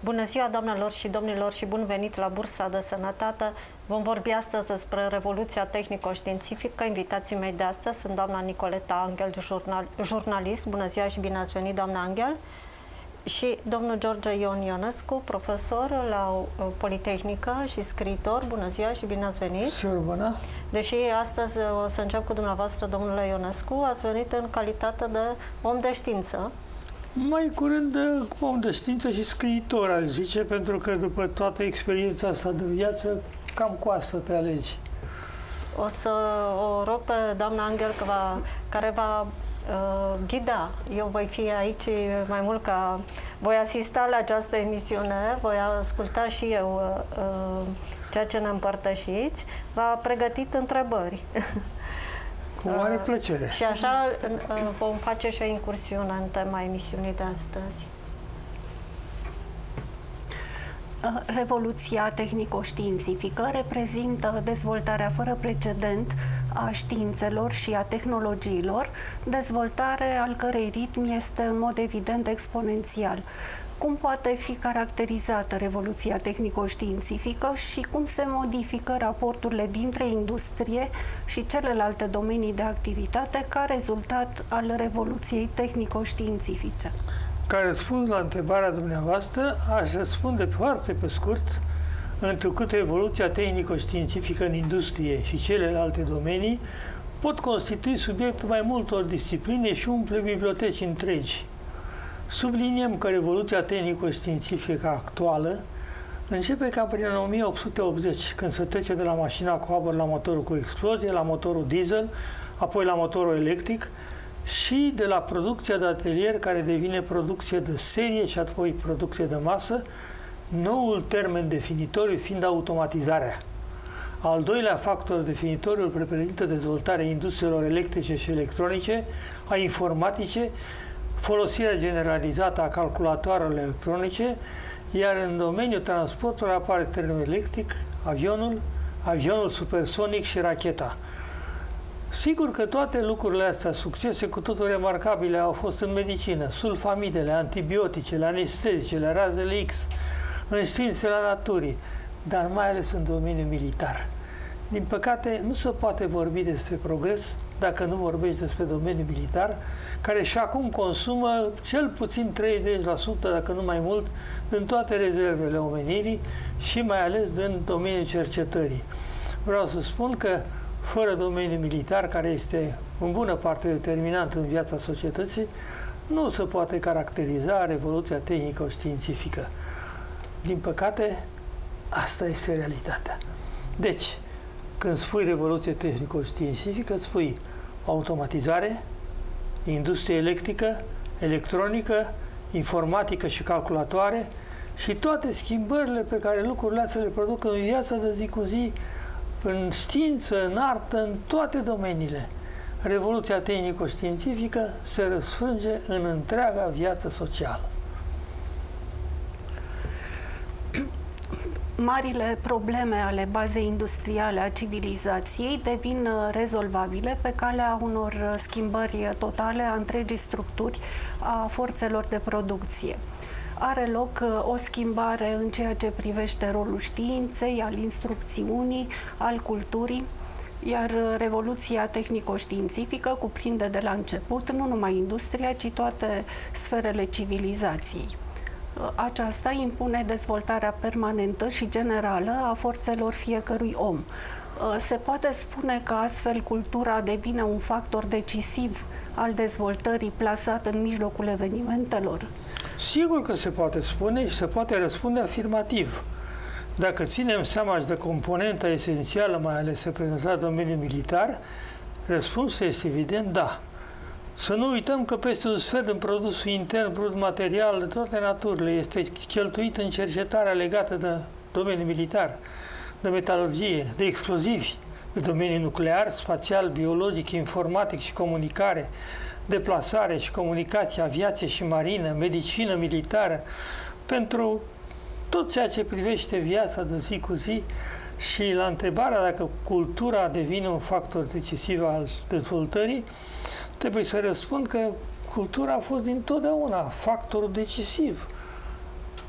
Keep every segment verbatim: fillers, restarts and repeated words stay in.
Bună ziua, doamnelor și domnilor, și bun venit la Bursa de Sănătate. Vom vorbi astăzi despre revoluția tehnico-științifică. Invitații mei de astăzi sunt doamna Nicoleta Angel, jurnal, jurnalist. Bună ziua și bine ați venit, doamna Angel. Și domnul George Ion Ionescu, profesor la Politehnică și scriitor. Bună ziua și bine ați venit. Sigur, bună. Deși astăzi o să încep cu dumneavoastră, domnule Ionescu, ați venit în calitate de om de știință. Mai curând om de știință și scriitor, aș zice, pentru că după toată experiența asta de viață, cam cu asta te alegi. O să o rog pe doamna Angel că va, care va uh, ghida. Eu voi fi aici mai mult ca... Voi asista la această emisiune, voi asculta și eu uh, ceea ce ne împărtășiți. V-a pregătit întrebări. Cu mare plăcere. Și așa vom face și o incursiune în tema emisiunii de astăzi. Revoluția tehnico-științifică reprezintă dezvoltarea fără precedent a științelor și a tehnologiilor, dezvoltare al cărei ritm este în mod evident exponențial. Cum poate fi caracterizată revoluția tehnico-științifică și cum se modifică raporturile dintre industrie și celelalte domenii de activitate ca rezultat al revoluției tehnico-științifice? Ca răspuns la întrebarea dumneavoastră, aș răspunde foarte pe scurt, întrucât evoluția tehnico-științifică în industrie și celelalte domenii pot constitui subiectul mai multor discipline și umple biblioteci întregi. Subliniem că revoluția tehnico-științifică actuală începe cam prin o mie opt sute optzeci, când se trece de la mașina cu abur la motorul cu explozie, la motorul diesel, apoi la motorul electric și de la producția de atelier, care devine producție de serie și apoi producție de masă, noul termen definitoriu fiind automatizarea. Al doilea factor definitoriu îl reprezintă dezvoltarea industriilor electrice și electronice, a informatice, folosirea generalizată a calculatoarelor electronice, iar în domeniul transportului apare trenul electric, avionul, avionul supersonic și racheta. Sigur că toate lucrurile astea, succese cu totul remarcabile, au fost în medicină, sulfamidele, antibioticele, anestezicele, razele X, în științele naturii, dar mai ales în domeniul militar. Din păcate, nu se poate vorbi despre progres dacă nu vorbești despre domeniul militar, care și acum consumă cel puțin treizeci la sută, dacă nu mai mult, din toate rezervele omenirii și mai ales din domeniul cercetării. Vreau să spun că fără domeniul militar, care este în bună parte determinant în viața societății, nu se poate caracteriza revoluția tehnico-științifică. Din păcate, asta este realitatea. Deci, când spui revoluție tehnico-științifică, spui automatizare, industrie electrică, electronică, informatică și calculatoare și toate schimbările pe care lucrurile astea le produc în viața de zi cu zi, în știință, în artă, în toate domeniile. Revoluția tehnico-științifică se răsfrânge în întreaga viață socială. Marile probleme ale bazei industriale a civilizației devin rezolvabile pe calea unor schimbări totale a întregii structuri a forțelor de producție. Are loc o schimbare în ceea ce privește rolul științei, al instrucțiunii, al culturii, iar revoluția tehnico-științifică cuprinde de la început nu numai industria, ci toate sferele civilizației. Aceasta impune dezvoltarea permanentă și generală a forțelor fiecărui om. Se poate spune că astfel cultura devine un factor decisiv al dezvoltării plasat în mijlocul evenimentelor? Sigur că se poate spune și se poate răspunde afirmativ. Dacă ținem seama și de componenta esențială, mai ales reprezentată în domeniul militar, răspunsul este evident da. Să nu uităm că peste un sfert din produsul intern, brut material de toate naturile, este cheltuit în cercetarea legată de domeniul militar, de metalurgie, de explozivi, de domeniul nuclear, spațial, biologic, informatic și comunicare, deplasare și comunicație, aviație și marină, medicină militară, pentru tot ceea ce privește viața de zi cu zi. Și la întrebarea dacă cultura devine un factor decisiv al dezvoltării, trebuie să răspund că cultura a fost dintotdeauna factorul decisiv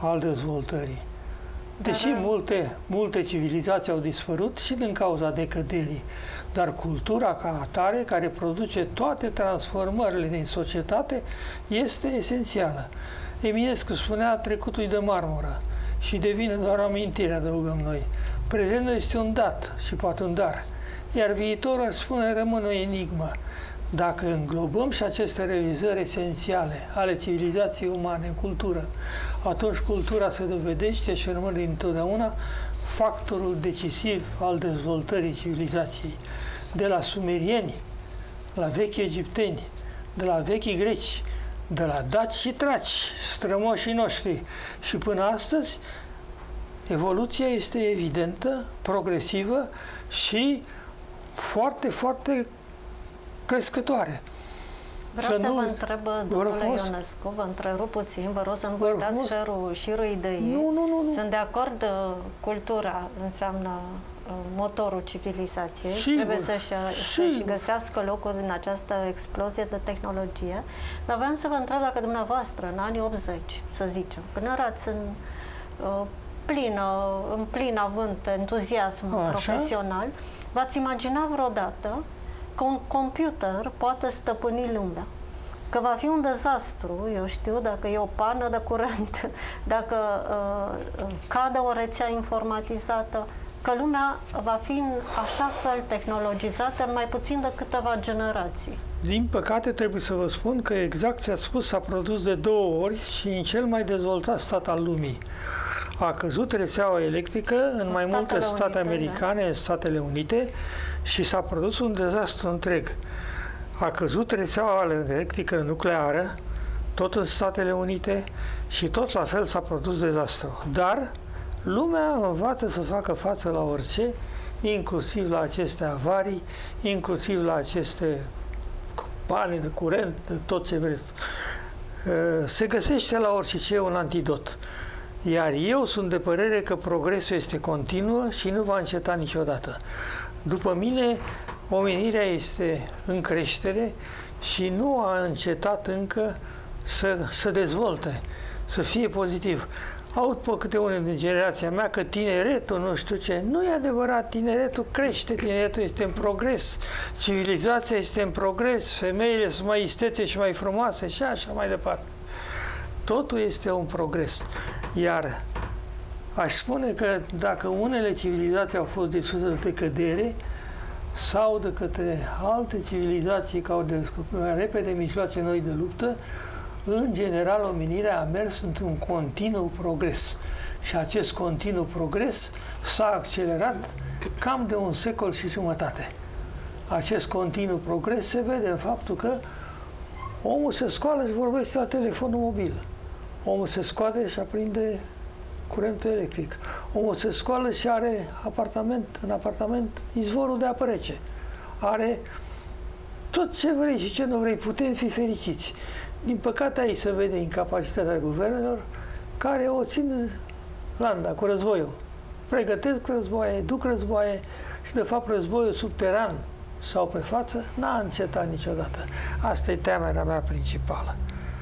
al dezvoltării. Deși Dar... multe, multe civilizații au dispărut și din cauza decăderii, dar cultura ca atare, care produce toate transformările din societate, este esențială. Eminescu spunea trecutul de marmură și devine doar o amintire, adăugăm noi. Prezentul este un dat și poate un dar, iar viitorul, aș spune, rămâne o enigmă. Dacă înglobăm și aceste realizări esențiale ale civilizației umane în cultură, atunci cultura se dovedește și rămâne dintotdeauna factorul decisiv al dezvoltării civilizației. De la sumerieni, la vechi egipteni, de la vechi greci, de la daci și traci, strămoșii noștri, și până astăzi, evoluția este evidentă, progresivă și foarte, foarte crescătoare. Vreau să, să nu... vă întreb, domnule Ionescu, vă întrerup puțin, vă rog să nu vă uitați șerul, șirul ideii. Nu, nu, nu, nu. Sunt de acord, cultura înseamnă motorul civilizației. Sigur. Trebuie să-și, să-și găsească locul în această explozie de tehnologie. Dar vreau să vă întreb dacă dumneavoastră, în anii optzeci, să zicem, când erați în uh, plină, în plin avânt entuziasm Așa? profesional, v-ați imagina vreodată că un computer poate stăpâni lumea? Că va fi un dezastru, eu știu, dacă e o pană de curent, dacă uh, cade o rețea informatizată, că lumea va fi în așa fel tehnologizată în mai puțin de câteva generații. Din păcate, trebuie să vă spun că exact ce ați spus s-a produs de două ori și în cel mai dezvoltat stat al lumii. A căzut rețeaua electrică în mai Statele multe state Unite, americane, da. în Statele Unite, și s-a produs un dezastru întreg. A căzut rețeaua electrică nucleară, tot în Statele Unite, și tot la fel s-a produs dezastru. Dar lumea învață să facă față la orice, inclusiv la aceste avarii, inclusiv la aceste pane de curent, de tot ce vreți. Se găsește la orice ce un antidot. Iar eu sunt de părere că progresul este continuu și nu va înceta niciodată. După mine, omenirea este în creștere și nu a încetat încă să se dezvolte, să fie pozitiv. Aud pe câte unul din generația mea că tineretul, nu știu ce, nu e adevărat, tineretul crește, tineretul este în progres, civilizația este în progres, femeile sunt mai istețe și mai frumoase și așa mai departe. Totul este un progres. Iar aș spune că dacă unele civilizații au fost distruse de decădere sau de către alte civilizații care au descoperit mai repede mijloace noi de luptă, în general, omenirea a mers într-un continuu progres. Și acest continuu progres s-a accelerat cam de un secol și jumătate. Acest continuu progres se vede în faptul că omul se scoală și vorbește la telefonul mobil. Omul se scoate și aprinde curentul electric. Omul se scoală și are apartament, în apartament izvorul de apă rece. Are tot ce vrei și ce nu vrei. Putem fi fericiți. Din păcate, aici se vede incapacitatea guvernelor care o țin landa cu războiul. Pregătesc războaie, duc războaie și, de fapt, războiul subteran sau pe față n-a încetat niciodată. Asta e temerea mea principală.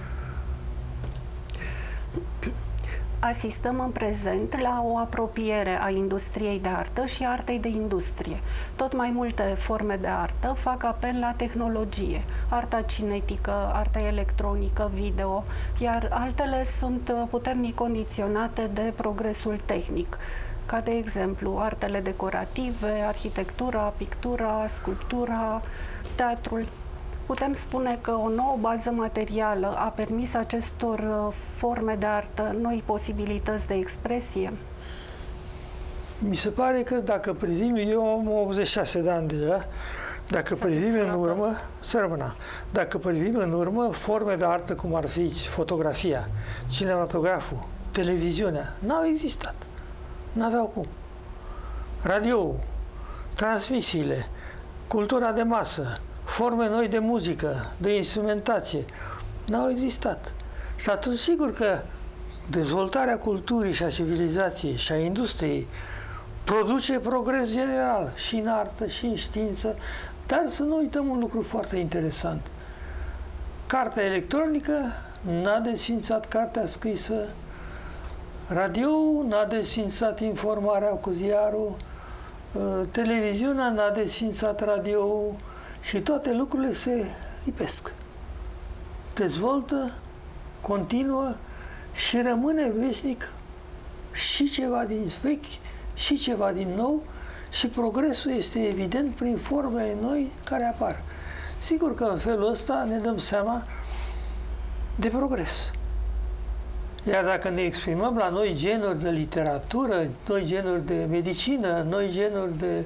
Asistăm în prezent la o apropiere a industriei de artă și artei de industrie. Tot mai multe forme de artă fac apel la tehnologie, arta cinetică, arta electronică, video, iar altele sunt puternic condiționate de progresul tehnic, ca de exemplu artele decorative, arhitectura, pictura, sculptura, teatrul. Putem spune că o nouă bază materială a permis acestor forme de artă noi posibilități de expresie? Mi se pare că dacă privim, eu am optzeci și șase de ani deja, dacă să privim în urmă, să rămână, dacă privim în urmă, forme de artă cum ar fi fotografia, cinematograful, televiziunea, n-au existat. N-aveau cum. Radio, transmisiile, cultura de masă, forme noi de muzică, de instrumentație, n-au existat. Și atunci, sigur că dezvoltarea culturii și a civilizației și a industriei produce progres general și în artă și în știință, dar să nu uităm un lucru foarte interesant. Cartea electronică n-a desfințat cartea scrisă radioul n-a desfințat informarea cu ziarul, televiziunea n-a desfințat radioul și toate lucrurile se lipesc. Dezvoltă, continuă și rămâne veșnic și ceva din vechi și ceva din nou și progresul este evident prin formele noi care apar. Sigur că în felul ăsta ne dăm seama de progres. Iar dacă ne exprimăm la noi genuri de literatură, noi genuri de medicină, noi genuri de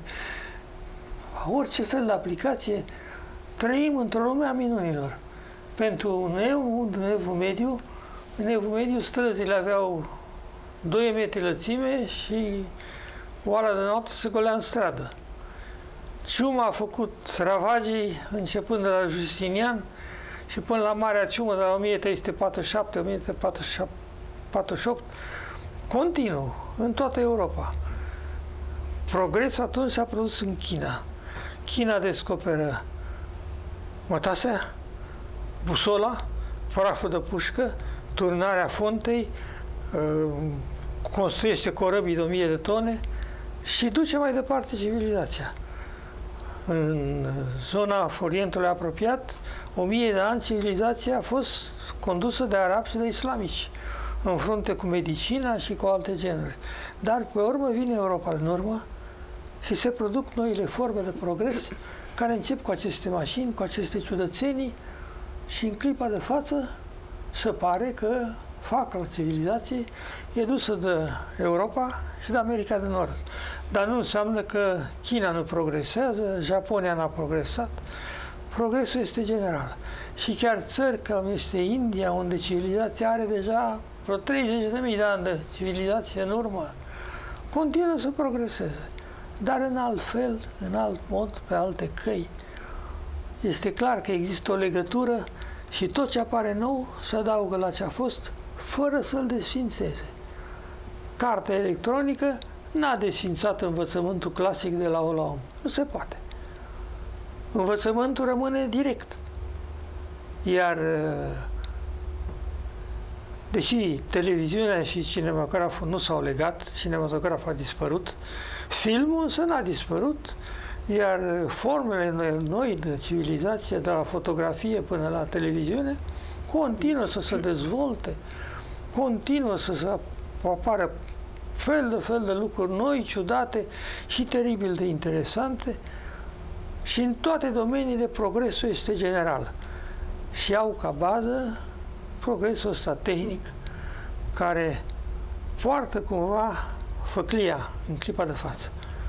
orice fel de aplicație, trăim într-o lume a minunilor. Pentru un eu, un evul mediu, în evul mediu străzile aveau doi metri lățime și oala de noapte se golea în stradă. Ciuma a făcut ravagii începând de la Justinian și până la Marea Ciumă de la o mie trei sute patruzeci și șapte - o mie trei sute patruzeci și opt, continuu, în toată Europa. Progresul atunci s-a produs în China. China descoperă mătasea, busola, praful de pușcă, turnarea fontei, construiește corăbii de o mie de tone și duce mai departe civilizația. În zona Orientului apropiat, o mie de ani, civilizația a fost condusă de arabi și de islamici, în frunte cu medicina și cu alte genuri. Dar, pe urmă, vine Europa în urmă și se produc noile forme de progres care încep cu aceste mașini, cu aceste ciudățenii și în clipa de față se pare că facla civilizației e dusă de Europa și de America de Nord. Dar nu înseamnă că China nu progresează, Japonia n-a progresat. Progresul este general. Și chiar țări cum este India, unde civilizația are deja vreo treizeci de mii de ani de civilizație în urmă, continuă să progreseze. Dar în alt fel, în alt mod, pe alte căi. Este clar că există o legătură și tot ce apare nou se adaugă la ce a fost, fără să-l desfințeze. Cartea electronică n-a desfințat învățământul clasic de la om la om. Nu se poate. Învățământul rămâne direct. Iar deși televiziunea și cinematograful nu s-au legat, cinematograful a dispărut, filmul însă n-a dispărut, iar formele noi de civilizație, de la fotografie până la televiziune, continuă să se dezvolte, continuă să se apară fel de fel de lucruri noi, ciudate și teribil de interesante și în toate domeniile progresul este general și au ca bază progresul ăsta tehnic care poartă cumva făclia în clipa de față.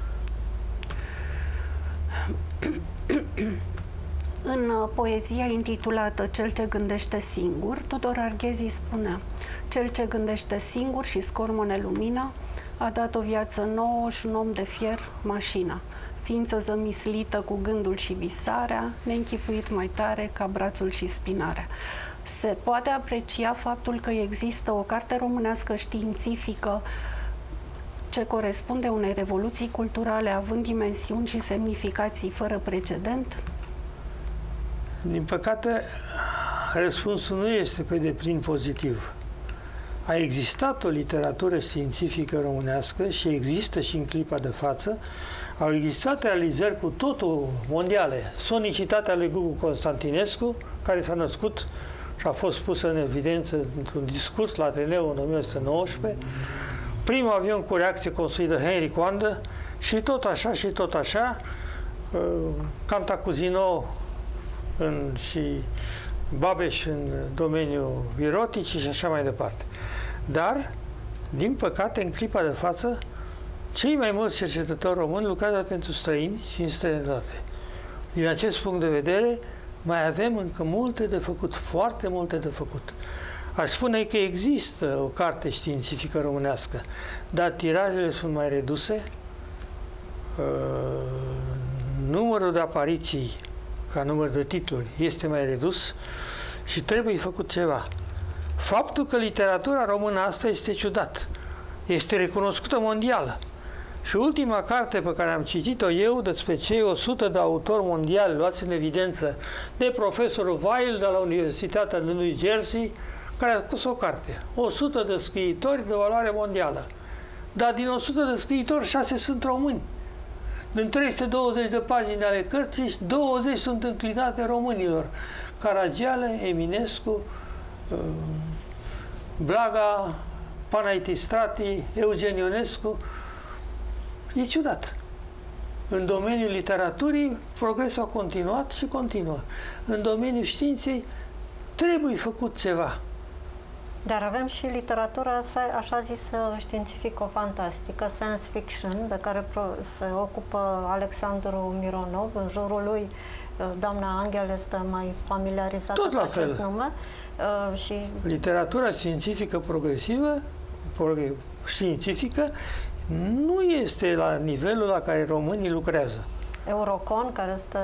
În poezia intitulată Cel ce gândește singur, Tudor Arghezi spunea: cel ce gândește singur și scormone lumina a dat o viață nouă și un om de fier mașina, ființă zămislită cu gândul și visarea, neînchipuit mai tare ca brațul și spinarea. Se poate aprecia faptul că există o carte românească științifică ce corespunde unei revoluții culturale având dimensiuni și semnificații fără precedent? Din păcate, răspunsul nu este pe deplin pozitiv. A existat o literatură științifică românească și există și în clipa de față. Au existat realizări cu totul mondiale. Sonicitatea lui Gugu Constantinescu, care s-a născut și a fost pusă în evidență într-un discurs la Ateneu în o mie nouă sute nouăsprezece, primul avion cu reacție construit de Henry Coandă și tot așa și tot așa, Cantacuzino în, și Babeș în domeniul viroticii și așa mai departe. Dar, din păcate, în clipa de față, cei mai mulți cercetători români lucrează pentru străini și în străinătate. Din acest punct de vedere, mai avem încă multe de făcut, foarte multe de făcut. Aș spune că există o carte științifică românească, dar tirajele sunt mai reduse, numărul de apariții ca număr de titluri este mai redus și trebuie făcut ceva. Faptul că literatura română asta este ciudat, este recunoscută mondială. Și ultima carte pe care am citit-o eu despre cei o sută de autori mondiali luați în evidență de profesorul Weil de la Universitatea de New Jersey, care a scos o carte. o sută de scriitori de valoare mondială. Dar din o sută de scriitori, șase sunt români. Din trei sute douăzeci de pagini ale cărții, douăzeci sunt înclinate românilor. Caragiale, Eminescu, Blaga, Panaitistrati, Eugen Ionescu. E ciudat. În domeniul literaturii, progresul a continuat și continuă. În domeniul științei, trebuie făcut ceva. Dar avem și literatura așa zisă științifico-fantastică, science fiction, de care se ocupă Alexandru Mironov. În jurul lui, doamna Angel este mai familiarizată Tot cu la acest fel. nume. Și... Literatura științifică progresivă, științifică, nu este la nivelul la care românii lucrează. Eurocon, care este,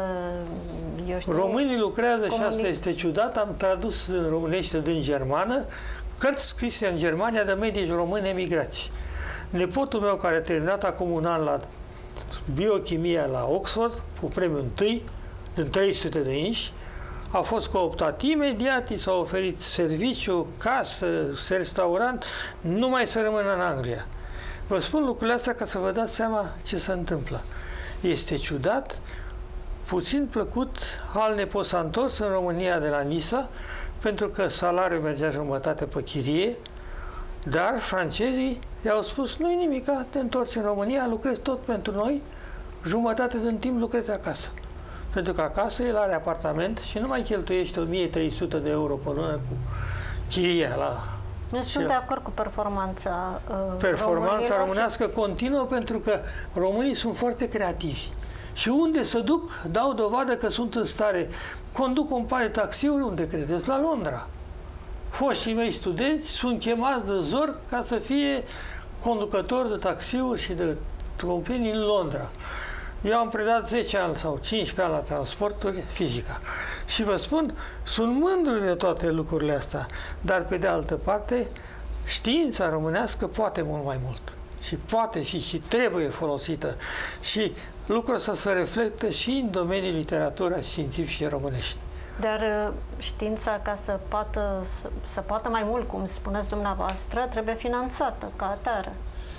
eu știu... Românii lucrează comunic... și asta este ciudat. Am tradus în românește din germană cărți scrise în Germania de medici români emigrați. Nepotul meu, care a terminat acum un an la biochimie la Oxford, cu premiul întâi, din trei sute de inși, a fost cooptat imediat, i s-a oferit serviciu, casă, restaurant, numai să rămână în Anglia. Vă spun lucrurile astea ca să vă dați seama ce se întâmplă. Este ciudat, puțin plăcut, al nepoți s-a întors în România de la Nisa, pentru că salariul mergea jumătate pe chirie, dar francezii i-au spus, nu-i nimica, te întorci în România, lucrezi tot pentru noi, jumătate din timp lucrezi acasă. Pentru că acasă el are apartament și nu mai cheltuiește o mie trei sute de euro pe lună cu chiria la... Nu sunt de acord cu performanța uh, Performanța românească și... continuă pentru că românii sunt foarte creativi. Și unde se duc, dau dovadă că sunt în stare. Conduc companie taxiuri, unde credeți? La Londra. Foștii mei studenți sunt chemați de zor ca să fie conducători de taxiuri și de companii în Londra. Eu am predat zece ani sau cincisprezece ani la transporturi, fizica. Și vă spun, sunt mândru de toate lucrurile astea, dar pe de altă parte, știința românească poate mult mai mult. Și poate fi și trebuie folosită. Și lucrul ăsta se reflectă și în domeniul literaturii științifice românești. Dar știința, ca să poată, să, să poată mai mult, cum spuneți dumneavoastră, trebuie finanțată ca atare.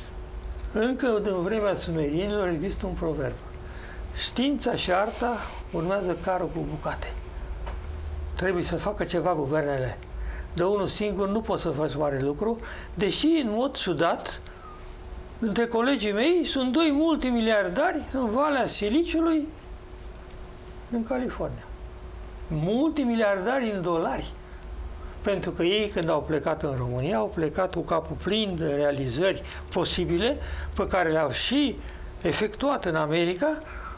Încă din vremea sumerienilor există un proverb. Știința și arta urmează carul cu bucate. Trebuie să facă ceva guvernele. De unul singur nu poți să faci mare lucru, deși, în mod ciudat, între colegii mei sunt doi multimiliardari în Valea Siliciului, în California. Multimiliardari în dolari. Pentru că ei, când au plecat în România, au plecat cu capul plin de realizări posibile, pe care le-au și efectuat în America,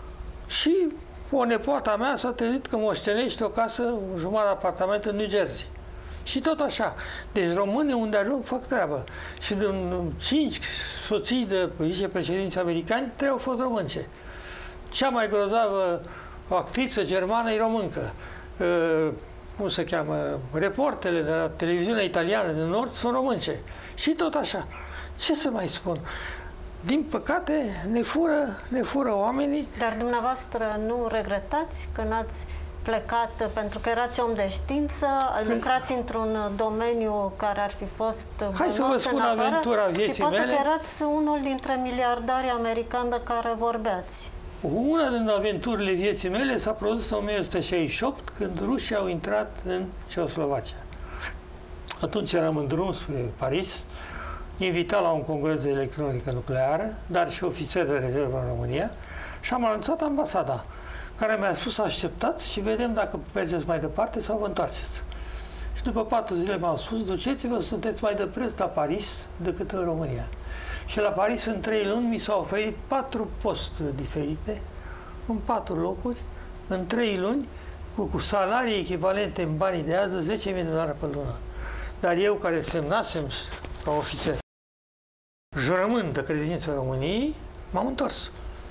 și o nepoată mea s-a trezit că moștenește o casă, un jumătate de apartament în New Jersey. Și tot așa. Deci românii unde ajung fac treabă. Și din cinci soții de vicepreședinți americani, trei au fost românce. Cea mai grozavă actriță germană e româncă. Uh, cum se cheamă? Reportele de la televiziunea italiană din Nord sunt românce. Și tot așa. Ce să mai spun? Din păcate, ne fură, ne fură oamenii. Dar dumneavoastră nu regretați că n-ați plecat, pentru că erați om de știință, lucrați într-un domeniu care ar fi fost Hai să vă spun aventura vieții și poate mele. că erați unul dintre miliardarii americani de care vorbeați. Una din aventurile vieții mele s-a produs în o mie o sută șaizeci și opt, când rușii au intrat în Ceoslovacia. Atunci eram în drum spre Paris, invitat la un congres de electronică nucleară, dar și ofițer de rezervă în România, și am anunțat ambasada, care mi-a spus: așteptați și vedem dacă mergeți mai departe sau vă întoarceți. Și după patru zile m-au spus: duceți-vă, sunteți mai de preț la Paris decât în România. Și la Paris, în trei luni, mi s-au oferit patru posturi diferite, în patru locuri, în trei luni, cu, cu salarii echivalente în banii de azi, zece mii de dolari pe lună. Dar eu, care semnasem ca ofițer jurământ de credință României, m-am întors.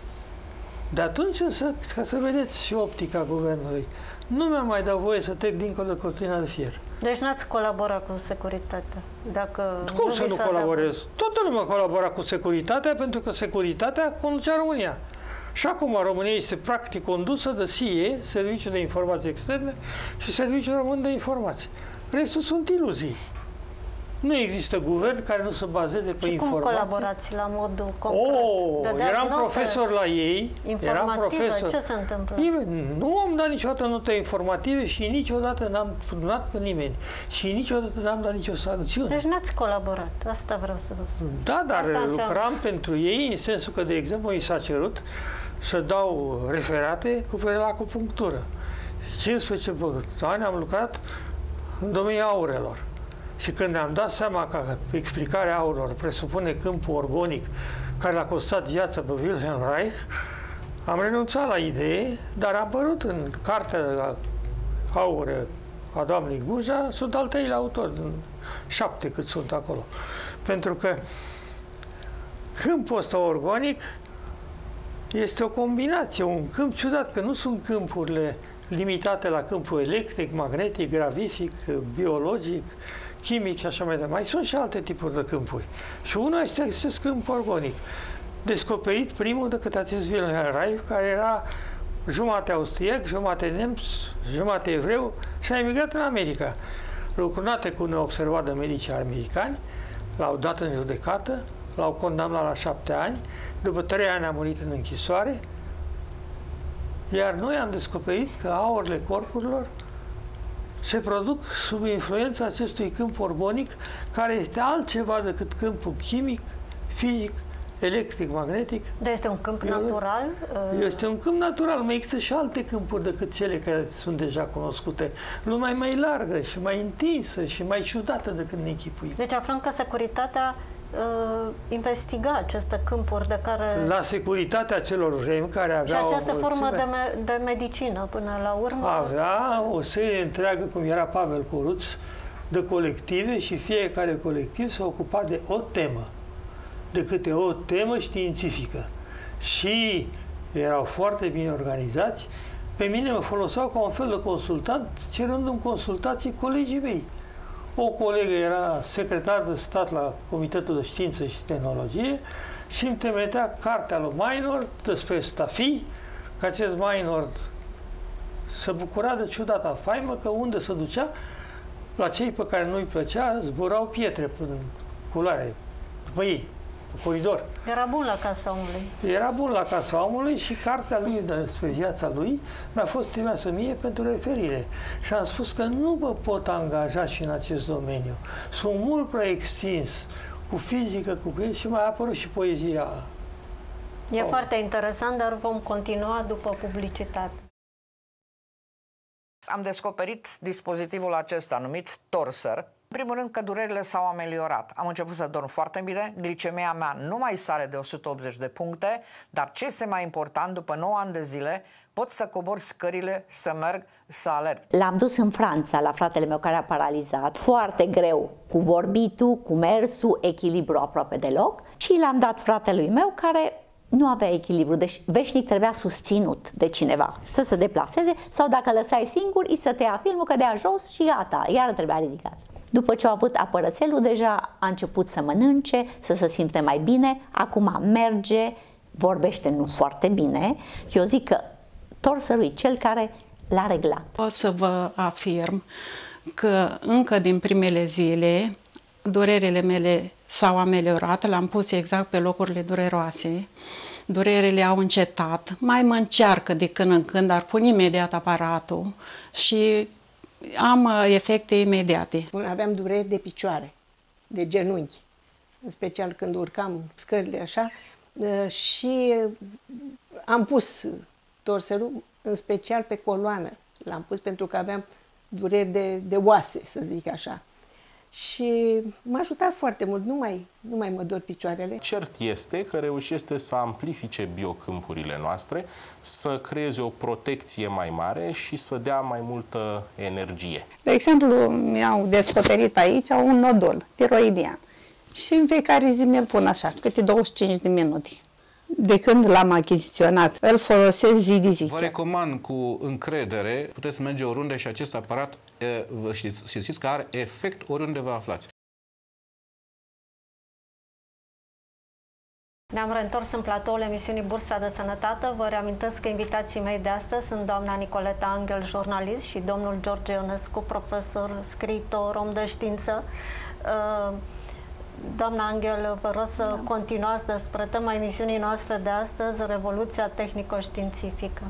De atunci, însă, ca să vedeți și optica guvernului, nu mi-a mai dat voie să trec dincolo de cortina de fier. Deci n-ați colaborat cu securitatea? Dacă Cum nu să nu colaborez? Toată lumea colabora cu securitatea, pentru că securitatea conducea România. Și acum România este practic condusă de S I E, Serviciul de Informații Externe, și Serviciul Român de Informații. Restul sunt iluzii. Nu există guvern care nu se bazeze pe și informații. cum colaborați la modul concret? Oh, eram profesor la ei. Eram profesor. Ce se întâmplă? Nu am dat niciodată note informative și niciodată n-am turnat pe nimeni. Și niciodată n-am dat nicio sancțiune. Deci n-ați colaborat. Asta vreau să vă spun. Da, dar lucram pentru ei în sensul că, de exemplu, mi s-a cerut să dau referate cu privire la acupunctură. cincisprezece ani am lucrat în domeniul aurelor. Și când ne-am dat seama că explicarea aurelor presupune câmpul organic care l-a costat viața pe Wilhelm Reich, am renunțat la idee, dar a apărut în cartea Aure a doamnei Guja, sunt al treilea autor, șapte cât sunt acolo. Pentru că câmpul ăsta organic este o combinație, un câmp ciudat, că nu sunt câmpurile limitate la câmpul electric, magnetic, gravific, biologic, chimic și așa mai departe. Mai sunt și alte tipuri de câmpuri. Și unul este acest câmp organic, descoperit primul de către acest Wilhelm Reich, care era jumate austriac, jumate nemț, jumate evreu și a emigrat în America. Lucrunate cu neobservat de medici americani, l-au dat în judecată, l-au condamnat la șapte ani, după trei ani a murit în închisoare, iar noi am descoperit că aurile corpurilor se produc sub influența acestui câmp organic, care este altceva decât câmpul chimic, fizic, electric, magnetic. Dar este un câmp biologic. Natural? Este un câmp natural. Mai există și alte câmpuri decât cele care sunt deja cunoscute. Lumea e mai largă și mai întinsă și mai ciudată decât ne închipuim. Deci aflăm că securitatea uh, investiga aceste câmpuri de care... La securitatea celor remi care aveau... Și această formă de, me de medicină, până la urmă... Avea o serie întreagă, cum era Pavel Curuț, de colective și fiecare colectiv se ocupa de o temă, de câte o temă științifică. Și erau foarte bine organizați. Pe mine mă foloseau ca un fel de consultant, cerându-mi consultații colegii mei. O colegă era secretar de stat la Comitetul de Știință și Tehnologie și îmi trimitea cartea lui Maynard despre stafii, că acest Maynard se bucura de ciudata faimă că unde se ducea, la cei pe care nu-i plăcea, zburau pietre până culoare, după ei, pe coridor. Era bun la casa omului. Era bun la casa omului și cartea lui despre viața lui mi-a fost trimisă mie pentru referire. Și am spus că nu mă pot angaja și în acest domeniu. Sunt mult prea extins cu fizică, cu și mai a apărut și poezia. E oh. foarte interesant, dar vom continua după publicitate. Am descoperit dispozitivul acesta numit Torser. În primul rând că durerile s-au ameliorat. Am început să dorm foarte bine, glicemia mea nu mai sare de o sută optzeci de puncte, dar ce este mai important, după nouă ani de zile, pot să cobor scările, să merg, să alerg. L-am dus în Franța la fratele meu care a paralizat, foarte greu, cu vorbitul, cu mersul, echilibru aproape deloc, și l-am dat fratelui meu care nu avea echilibru, deci veșnic trebuia susținut de cineva să se deplaseze, sau dacă lăsai singur, îi să te ia filmul, cădea jos și gata, iar trebuia ridicat. După ce a avut apărățelul, deja a început să mănânce, să se simte mai bine, acum merge, vorbește nu foarte bine. Eu zic că Torserul e cel care l-a reglat. Pot să vă afirm că încă din primele zile durerile mele s-au ameliorat, l-am pus exact pe locurile dureroase, durerile au încetat, mai mă încearcă de când în când, dar pun imediat aparatul și am efecte imediate. Aveam dureri de picioare, de genunchi, în special când urcam scările așa, și am pus Torserul, în special pe coloană. L-am pus pentru că aveam dureri de, de oase, să zic așa. Și m-a ajutat foarte mult, nu mai, nu mai mă dor picioarele. Cert este că reușește să amplifice biocâmpurile noastre, să creeze o protecție mai mare și să dea mai multă energie. De exemplu, mi-au descoperit aici un nodul tiroidian și în fiecare zi mi-l pun așa, câte douăzeci și cinci de minute. De când l-am achiziționat, îl folosesc zi de zi. Vă recomand cu încredere, puteți merge oriunde și acest aparat, vă știți, știți că are efect oriunde vă aflați. Ne-am reîntors în platoul emisiunii Bursa de Sănătate. Vă reamintesc că invitații mei de astăzi sunt doamna Nicoleta Angel, jurnalist, și domnul George Ionescu, profesor, scriitor, om de știință. Doamna Angel, vă rog să da. continuați despre tema emisiunii noastre de astăzi, Revoluția tehnico-științifică.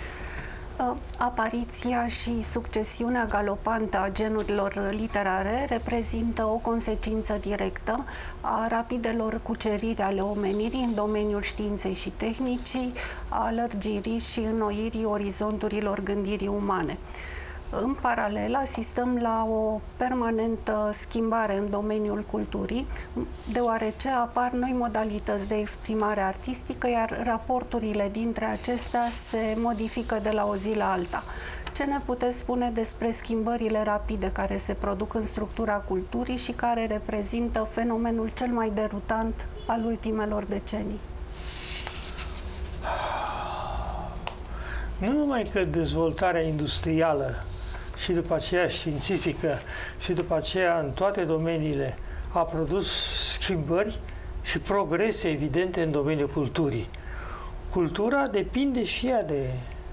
Apariția și succesiunea galopantă a genurilor literare reprezintă o consecință directă a rapidelor cuceriri ale omenirii în domeniul științei și tehnicii, a lărgirii și înnoirii orizonturilor gândirii umane. În paralel, asistăm la o permanentă schimbare în domeniul culturii, deoarece apar noi modalități de exprimare artistică, iar raporturile dintre acestea se modifică de la o zi la alta. Ce ne puteți spune despre schimbările rapide care se produc în structura culturii și care reprezintă fenomenul cel mai derutant al ultimelor decenii? Nu numai că dezvoltarea industrială și după aceea științifică și după aceea în toate domeniile a produs schimbări și progrese evidente în domeniul culturii. Cultura depinde și ea de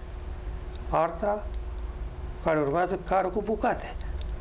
arta care urmează carul cu bucate.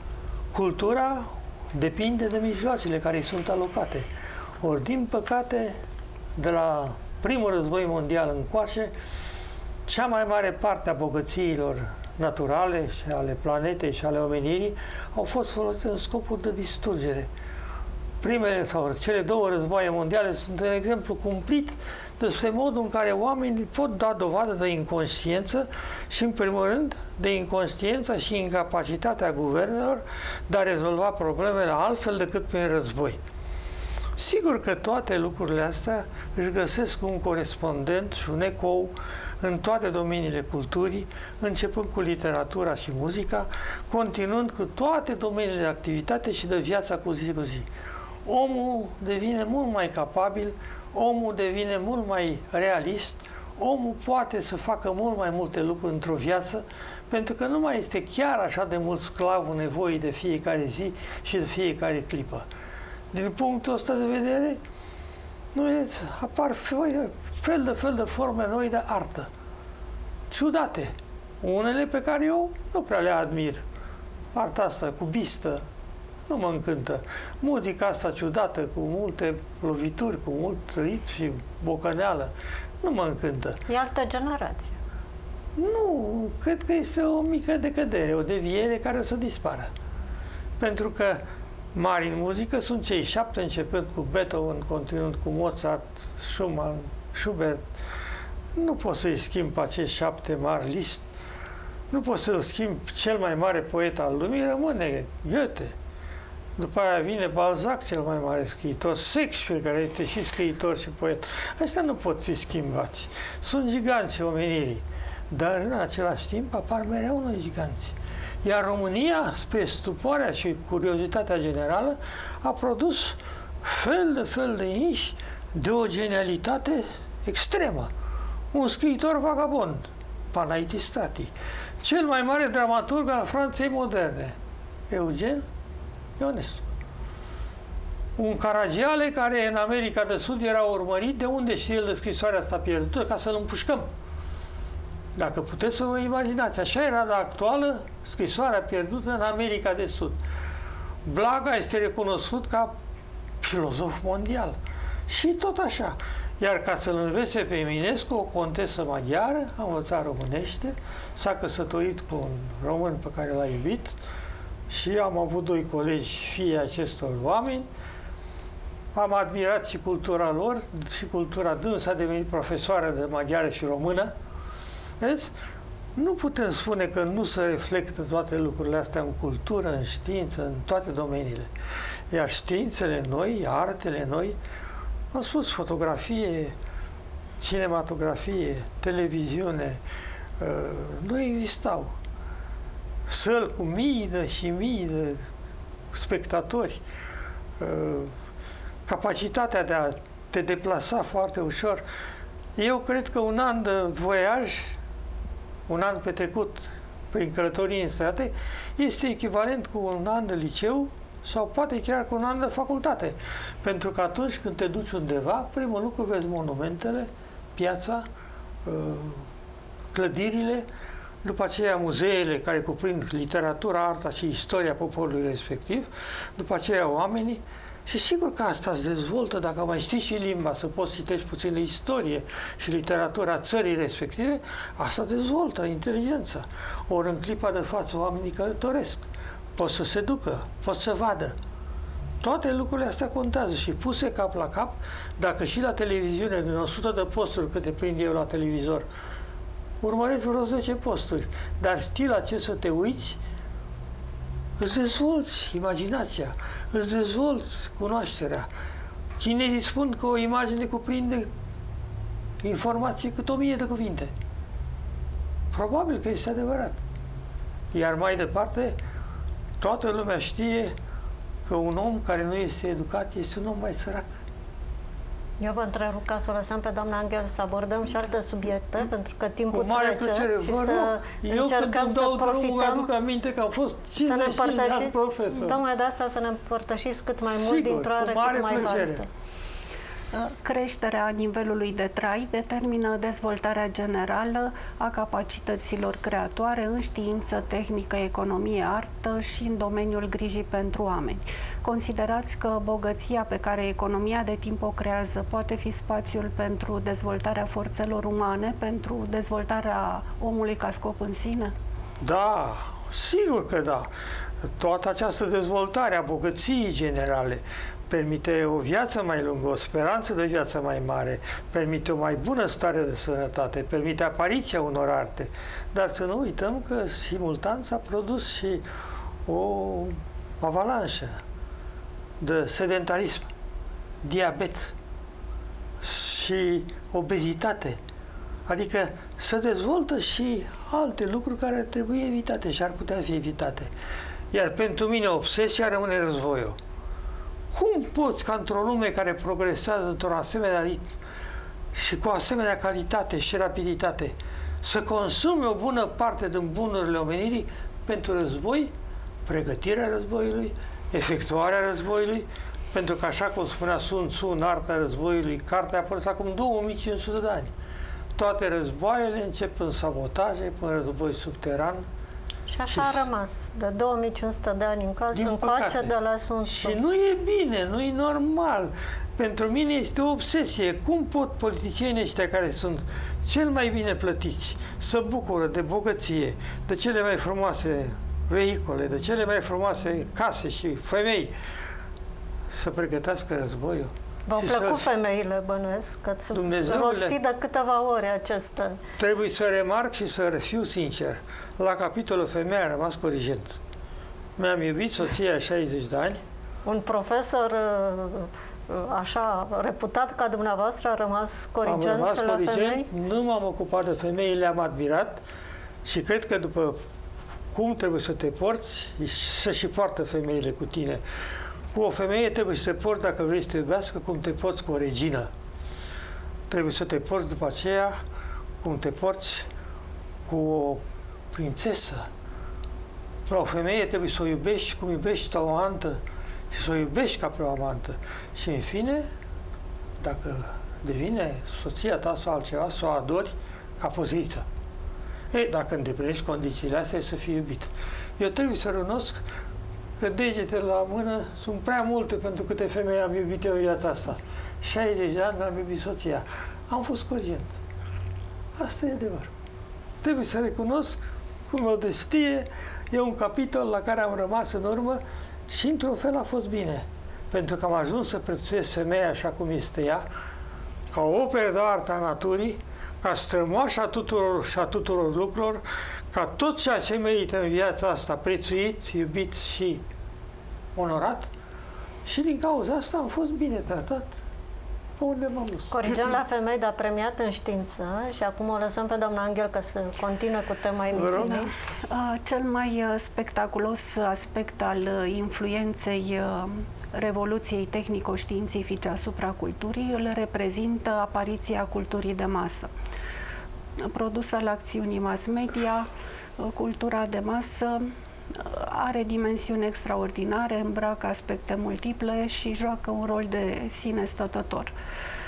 Cultura depinde de mijloacele care îi sunt alocate. Ori, din păcate, de la primul război mondial încoace, cea mai mare parte a bogățiilor naturale și ale planetei și ale omenirii au fost folosite în scopuri de distrugere. Primele sau cele două războaie mondiale sunt un exemplu cumplit despre modul în care oamenii pot da dovadă de inconștiență și, în primul rând, de inconștiența și incapacitatea guvernelor de a rezolva problemele altfel decât prin război. Sigur că toate lucrurile astea își găsesc un corespondent și un ecou în toate domeniile culturii, începând cu literatura și muzica, continuând cu toate domeniile de activitate și de viața cu zi cu zi. Omul devine mult mai capabil, omul devine mult mai realist, omul poate să facă mult mai multe lucruri într-o viață, pentru că nu mai este chiar așa de mult sclavul nevoii de fiecare zi și de fiecare clipă. Din punctul ăsta de vedere, nu vedeți, apar fel de fel de forme noi de artă. Ciudate. Unele pe care eu nu prea le admir. Arta asta cubistă nu mă încântă. Muzica asta ciudată, cu multe lovituri, cu mult ritm și bocăneală, nu mă încântă. E altă generație. Nu, cred că este o mică decădere, o deviere care o să dispară. Pentru că mari în muzică sunt cei șapte, începând cu Beethoven, continuând cu Mozart, Schumann, Schubert. Nu poți să-i schimbi pe acești șapte mari Liszt, nu poți să-l schimbi cel mai mare poet al lumii, rămâne Goethe. După aia vine Balzac, cel mai mare scriitor, Shakespeare, care este și scriitor și poet. Astea nu pot fi schimbați. Sunt giganții omenirii, dar în același timp apar mereu noi giganți. Iar România, spre stupoarea și curiozitatea generală, a produs fel de fel de inși de o genialitate extremă. Un scriitor vagabond, Panayitis Stati, cel mai mare dramaturg al Franței moderne, Eugen Ionescu. Un Caragiale care în America de Sud era urmărit, de unde știe el de scrisoarea asta pierdută, ca să-l împușcăm. Dacă puteți să vă imaginați, așa era de actuală scrisoarea pierdută în America de Sud. Blaga este recunoscut ca filozof mondial. Și tot așa. Iar ca să-l învețe pe Eminescu, o contesă maghiară, a învățat românește, s-a căsătorit cu un român pe care l-a iubit și am avut doi colegi, fii acestor oameni. Am admirat și cultura lor, și cultura dânsă, a devenit profesoară de maghiară și română. Vezi? Nu putem spune că nu se reflectă toate lucrurile astea în cultură, în știință, în toate domeniile. Iar științele noi, artele noi, am spus, fotografie, cinematografie, televiziune, nu existau. Săli cu mii de și mii de spectatori, capacitatea de a te deplasa foarte ușor. Eu cred că un an de voiaj, un an petrecut prin călătorii în strate, este echivalent cu un an de liceu sau poate chiar cu un an de facultate. Pentru că atunci când te duci undeva, primul lucru vezi monumentele, piața, clădirile, după aceea muzeele care cuprind literatura, arta și istoria poporului respectiv, după aceea oamenii. Și sigur că asta se dezvoltă dacă mai știi și limba, să poți citești puțin de istorie și literatura țării respective, asta dezvoltă inteligența. Ori în clipa de față oamenii călătoresc, pot să se ducă, pot să vadă. Toate lucrurile astea contează și puse cap la cap, dacă și la televiziune, din o sută de posturi câte prind eu la televizor, urmăresc vreo zece posturi, dar știi la ce să te uiți, îți dezvolți imaginația, îți dezvolți cunoașterea. Chinezii spun că o imagine cuprinde informație cât o mie de cuvinte. Probabil că este adevărat. Iar mai departe, toată lumea știe că un om care nu este educat este un om mai sărac. Eu vă întrerup ca să o lăsăm pe doamna Angel să abordăm și alte subiecte, pentru că timpul Cu mare trece plăcere, și vă să rog. Eu când îmi dau drumul, mi-aduc aminte că am fost cincizeci și cinci de ani profesor. Tocmai de asta să ne împărtășiți cât mai Sigur, mult dintr-o are cât mai plăcere. vastă. Creșterea nivelului de trai determină dezvoltarea generală a capacităților creatoare în știință, tehnică, economie, artă și în domeniul grijii pentru oameni. Considerați că bogăția pe care economia de timp o creează poate fi spațiul pentru dezvoltarea forțelor umane, pentru dezvoltarea omului ca scop în sine? Da, sigur că da. Toată această dezvoltare a bogăției generale permite o viață mai lungă, o speranță de viață mai mare, permite o mai bună stare de sănătate, permite apariția unor arte. Dar să nu uităm că simultan s-a produs și o avalanșă de sedentarism, diabet și obezitate. Adică se dezvoltă și alte lucruri care trebuie evitate și ar putea fi evitate. Iar pentru mine obsesia rămâne războiul. Cum poți, ca într-o lume care progresează într-un asemenea ritm și cu asemenea calitate și rapiditate, să consumi o bună parte din bunurile omenirii pentru război, pregătirea războiului, efectuarea războiului, pentru că, așa cum spunea Sun Tzu în Arta războiului, cartea a apărut acum două mii cinci sute de ani. Toate războaiele încep în sabotaje, în război subteran. Și așa și a rămas, de două mii cinci sute de ani încoace de la Sun Tzu. Și nu e bine, nu e normal. Pentru mine este o obsesie. Cum pot politicienii ăștia care sunt cel mai bine plătiți să bucură de bogăție, de cele mai frumoase vehicule, de cele mai frumoase case și femei, să pregătească războiul? V-au plăcut femeile, bănuiesc, că ați rostit de câteva ore acestea. Trebuie să remarc și să fiu sincer. La capitolul femeie am rămas corigent. Mi-am iubit soția șaizeci de ani. Un profesor așa reputat ca dumneavoastră a rămas corigent am rămas la corigent, femei? Nu m-am ocupat de femei, le-am admirat și cred că după cum trebuie să te porți, să și poartă femeile cu tine. Cu o femeie trebuie să te porți, dacă vrei să te iubească, cum te porți cu o regină. Trebuie să te porți după aceea cum te porți cu o prințesă. La o femeie trebuie să o iubești cum iubești o amantă și să o iubești ca pe o amantă. Și în fine, dacă devine soția ta sau altceva, să o adori ca poziță. Ei, dacă îndeplinești condițiile astea, e să fii iubit. Eu trebuie să recunosc că degetele la mână sunt prea multe pentru câte femei am iubit eu în viața asta. șaizeci de ani mi-am iubit soția. Am fost corigent. Asta e adevăr. Trebuie să recunosc cum o destie e un capitol la care am rămas în urmă și într-un fel a fost bine. Pentru că am ajuns să prețuiesc femeia așa cum este ea, ca o operă de artă a naturii, ca strămoașa tuturor și a tuturor lucrurilor, ca tot ceea ce merită în viața asta prețuit, iubit și onorat. Și din cauza asta am fost bine tratat pe unde m-am dus. Corigem la femei, dar premiat în știință. Și acum o lăsăm pe doamna Angel ca să continue cu tema emisiunii. Cel mai spectaculos aspect al influenței revoluției tehnico-științifice asupra culturii îl reprezintă apariția culturii de masă. Produsă la acțiunii mass media, cultura de masă are dimensiuni extraordinare, îmbracă aspecte multiple și joacă un rol de sine stătător.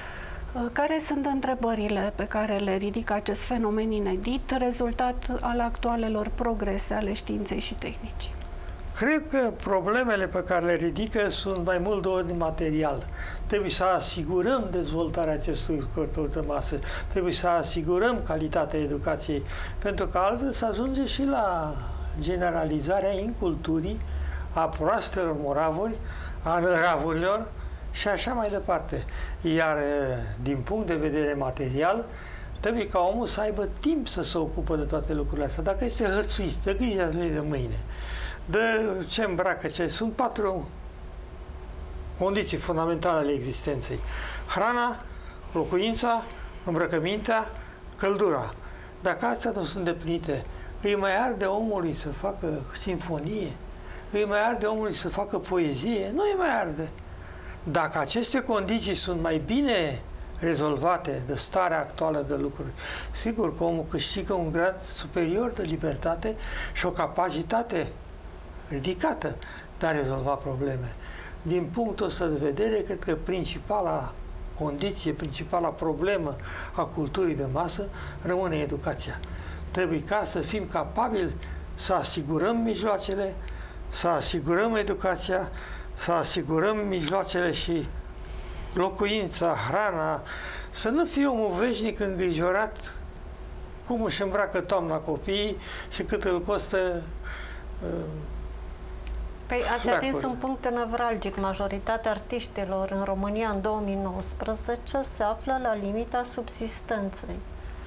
Care sunt întrebările pe care le ridică acest fenomen inedit, rezultat al actualelor progrese ale științei și tehnicii? Cred că problemele pe care le ridică sunt mai mult de ordin material. Trebuie să asigurăm dezvoltarea acestui corpuri de masă, trebuie să asigurăm calitatea educației, pentru că altfel se ajunge și la generalizarea inculturii, a proastelor moravuri, a năravurilor și așa mai departe. Iar din punct de vedere material, trebuie ca omul să aibă timp să se ocupe de toate lucrurile astea. Dacă este hărțuit, de grija de mâine, de ce îmbracă, ce... Sunt patru condiții fundamentale ale existenței. Hrana, locuința, îmbrăcămintea, căldura. Dacă astea nu sunt îndeplinite, îi mai arde omului să facă sinfonie, îi mai arde omului să facă poezie, nu îi mai arde. Dacă aceste condiții sunt mai bine rezolvate de starea actuală de lucruri, sigur că omul câștigă un grad superior de libertate și o capacitate ridicată de a rezolva probleme. Din punctul ăsta de vedere, cred că principala condiție, principala problemă a culturii de masă rămâne educația. Trebuie ca să fim capabili să asigurăm mijloacele, să asigurăm educația, să asigurăm mijloacele și locuința, hrana, să nu fie omul veșnic îngrijorat cum își îmbracă toamna copiii și cât îl costă. Păi ați atins un punct nevralgic. Majoritatea artiștilor în România în două mii nouăsprezece se află la limita subzistenței.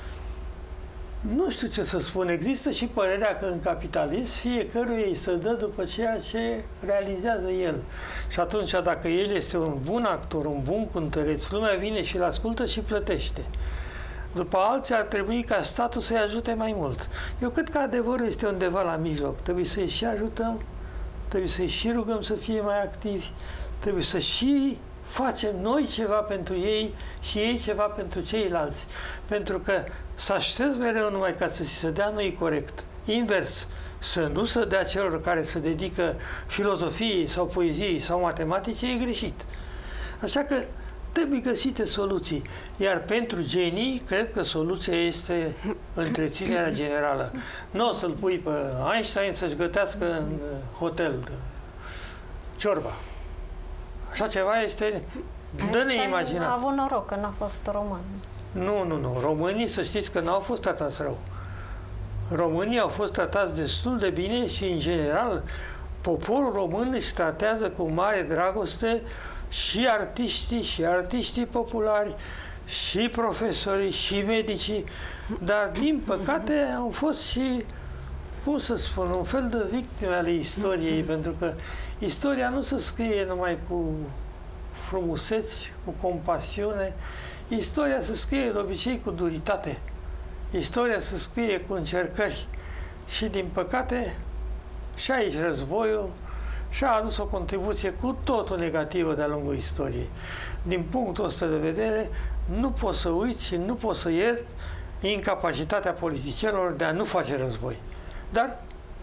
Nu știu ce să spun. Există și părerea că în capitalism fiecăruia îi se dă după ceea ce realizează el. Și atunci, dacă el este un bun actor, un bun cântăreț, lumea vine și îl ascultă și plătește. După alții ar trebui ca statul să-i ajute mai mult. Eu cred că adevărul este undeva la mijloc. Trebuie să-i și ajutăm, trebuie să-i și rugăm să fie mai activi, trebuie să și facem noi ceva pentru ei și ei ceva pentru ceilalți. Pentru că să aștepți mereu numai ca să se dea, nu e corect. Invers, să nu se dea celor care se dedică filozofiei sau poeziei sau matematicii, e greșit. Așa că trebuie găsite soluții. Iar pentru genii, cred că soluția este întreținerea generală. Nu o să-l pui pe Einstein să-și gătească în hotel ciorba. Așa ceva este de neimaginat. A avut noroc că n-a fost român. Nu, nu, nu. Românii, să știți că n-au fost tratați rău. Românii au fost tratați destul de bine și, în general, poporul român își tratează cu mare dragoste și artiștii, și artiștii populari, și profesorii, și medicii, dar, din păcate, au fost și, cum să spun, un fel de victime ale istoriei, pentru că istoria nu se scrie numai cu frumuseți, cu compasiune. Istoria se scrie de obicei cu duritate. Istoria se scrie cu încercări. Și, din păcate, și aici războiul și-a adus o contribuție cu totul negativă de-a lungul istoriei. Din punctul ăsta de vedere, nu pot să uit și nu pot să iert incapacitatea politicienilor de a nu face război. Dar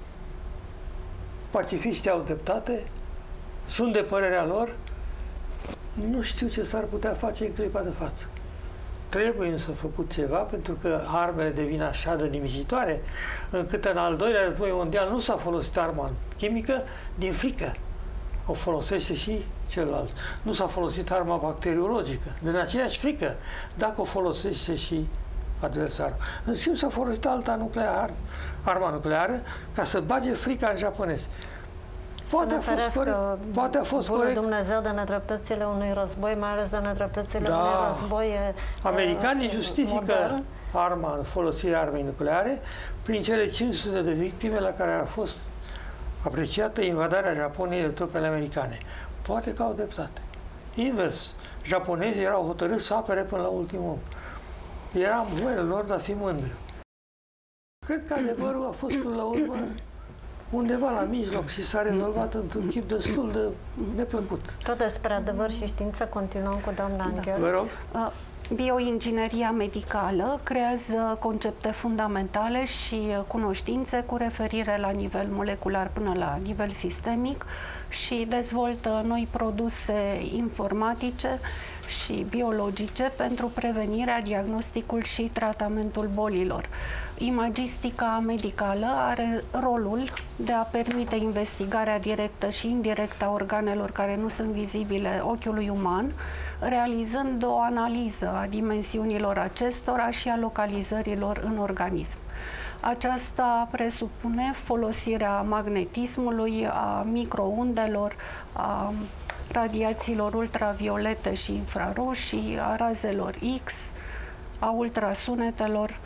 pacifiștii au dreptate, sunt de părerea lor, nu știu ce s-ar putea face în clipa de față. Trebuie însă făcut ceva, pentru că armele devin așa de nimicitoare, încât în al doilea război mondial nu s-a folosit arma chimică din frică. O folosește și celălalt. Nu s-a folosit arma bacteriologică, din aceeași frică, dacă o folosește și adversarul. În schimb, s-a folosit alta nucleară, arma nucleară, ca să bage frica în japonezi. Poate a fost corect. Poate a fost corect. Dumnezeu de nedreptățile unui război, mai ales de nedreptățile da. unui război. Americanii uh, justifică modern. arma, folosirea armei nucleare prin cele cinci sute de victime la care a fost apreciată invadarea Japoniei de trupele americane. Poate că au dreptate. Invers, japonezii erau hotărâți să apere până la ultimul om. Era mâinile lor de a fi mândri. Cred că adevărul a fost până la urmă undeva la mijloc și s-a rezolvat într-un chip destul de neplăcut. Tot despre adevăr și știință continuăm cu doamna Anghel. Vă rog. Bioingineria medicală creează concepte fundamentale și cunoștințe cu referire la nivel molecular până la nivel sistemic și dezvoltă noi produse informatice și biologice pentru prevenirea, diagnosticul și tratamentul bolilor. Imagistica medicală are rolul de a permite investigarea directă și indirectă a organelor care nu sunt vizibile ochiului uman, realizând o analiză a dimensiunilor acestora și a localizărilor în organism. Aceasta presupune folosirea magnetismului, a microundelor, a radiațiilor ultraviolete și infraroșii, a razelor X, a ultrasunetelor.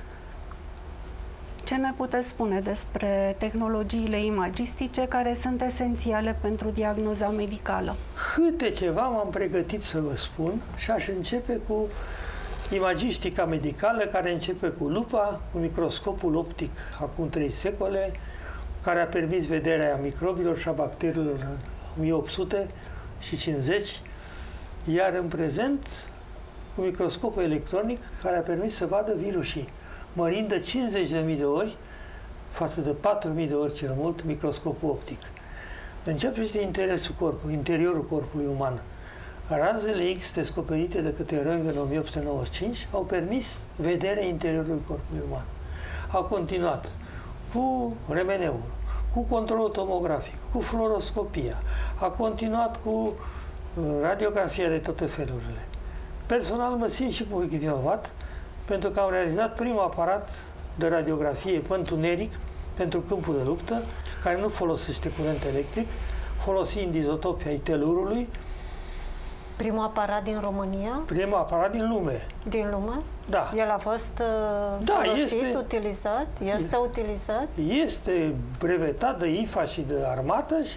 Ce ne puteți spune despre tehnologiile imagistice care sunt esențiale pentru diagnoza medicală? Câte ceva m-am pregătit să vă spun și aș începe cu imagistica medicală, care începe cu lupa, cu microscopul optic acum trei secole, care a permis vederea microbilor și a bacteriilor în o mie opt sute cincizeci, iar în prezent cu microscopul electronic, care a permis să vadă virusii, mărind de cincizeci de mii de ori față de patru mii de ori cel mult microscopul optic. În ce privește interesul corpului, interiorul corpului uman, razele X descoperite de către Röntgen în o mie opt sute nouăzeci și cinci au permis vederea interiorului corpului uman. Au continuat cu remeneul, cu controlul tomografic, cu fluoroscopia, a continuat cu radiografia de toate felurile. Personal mă simt și public vinovat pentru că am realizat primul aparat de radiografie pe întuneric pentru câmpul de luptă, care nu folosește curent electric, folosind izotopii ai telurului. Primul aparat din România? Primul aparat din lume. Din lume? Da. El a fost uh, da, folosit, este, utilizat? Este utilizat? Este brevetat de I F A și de armată și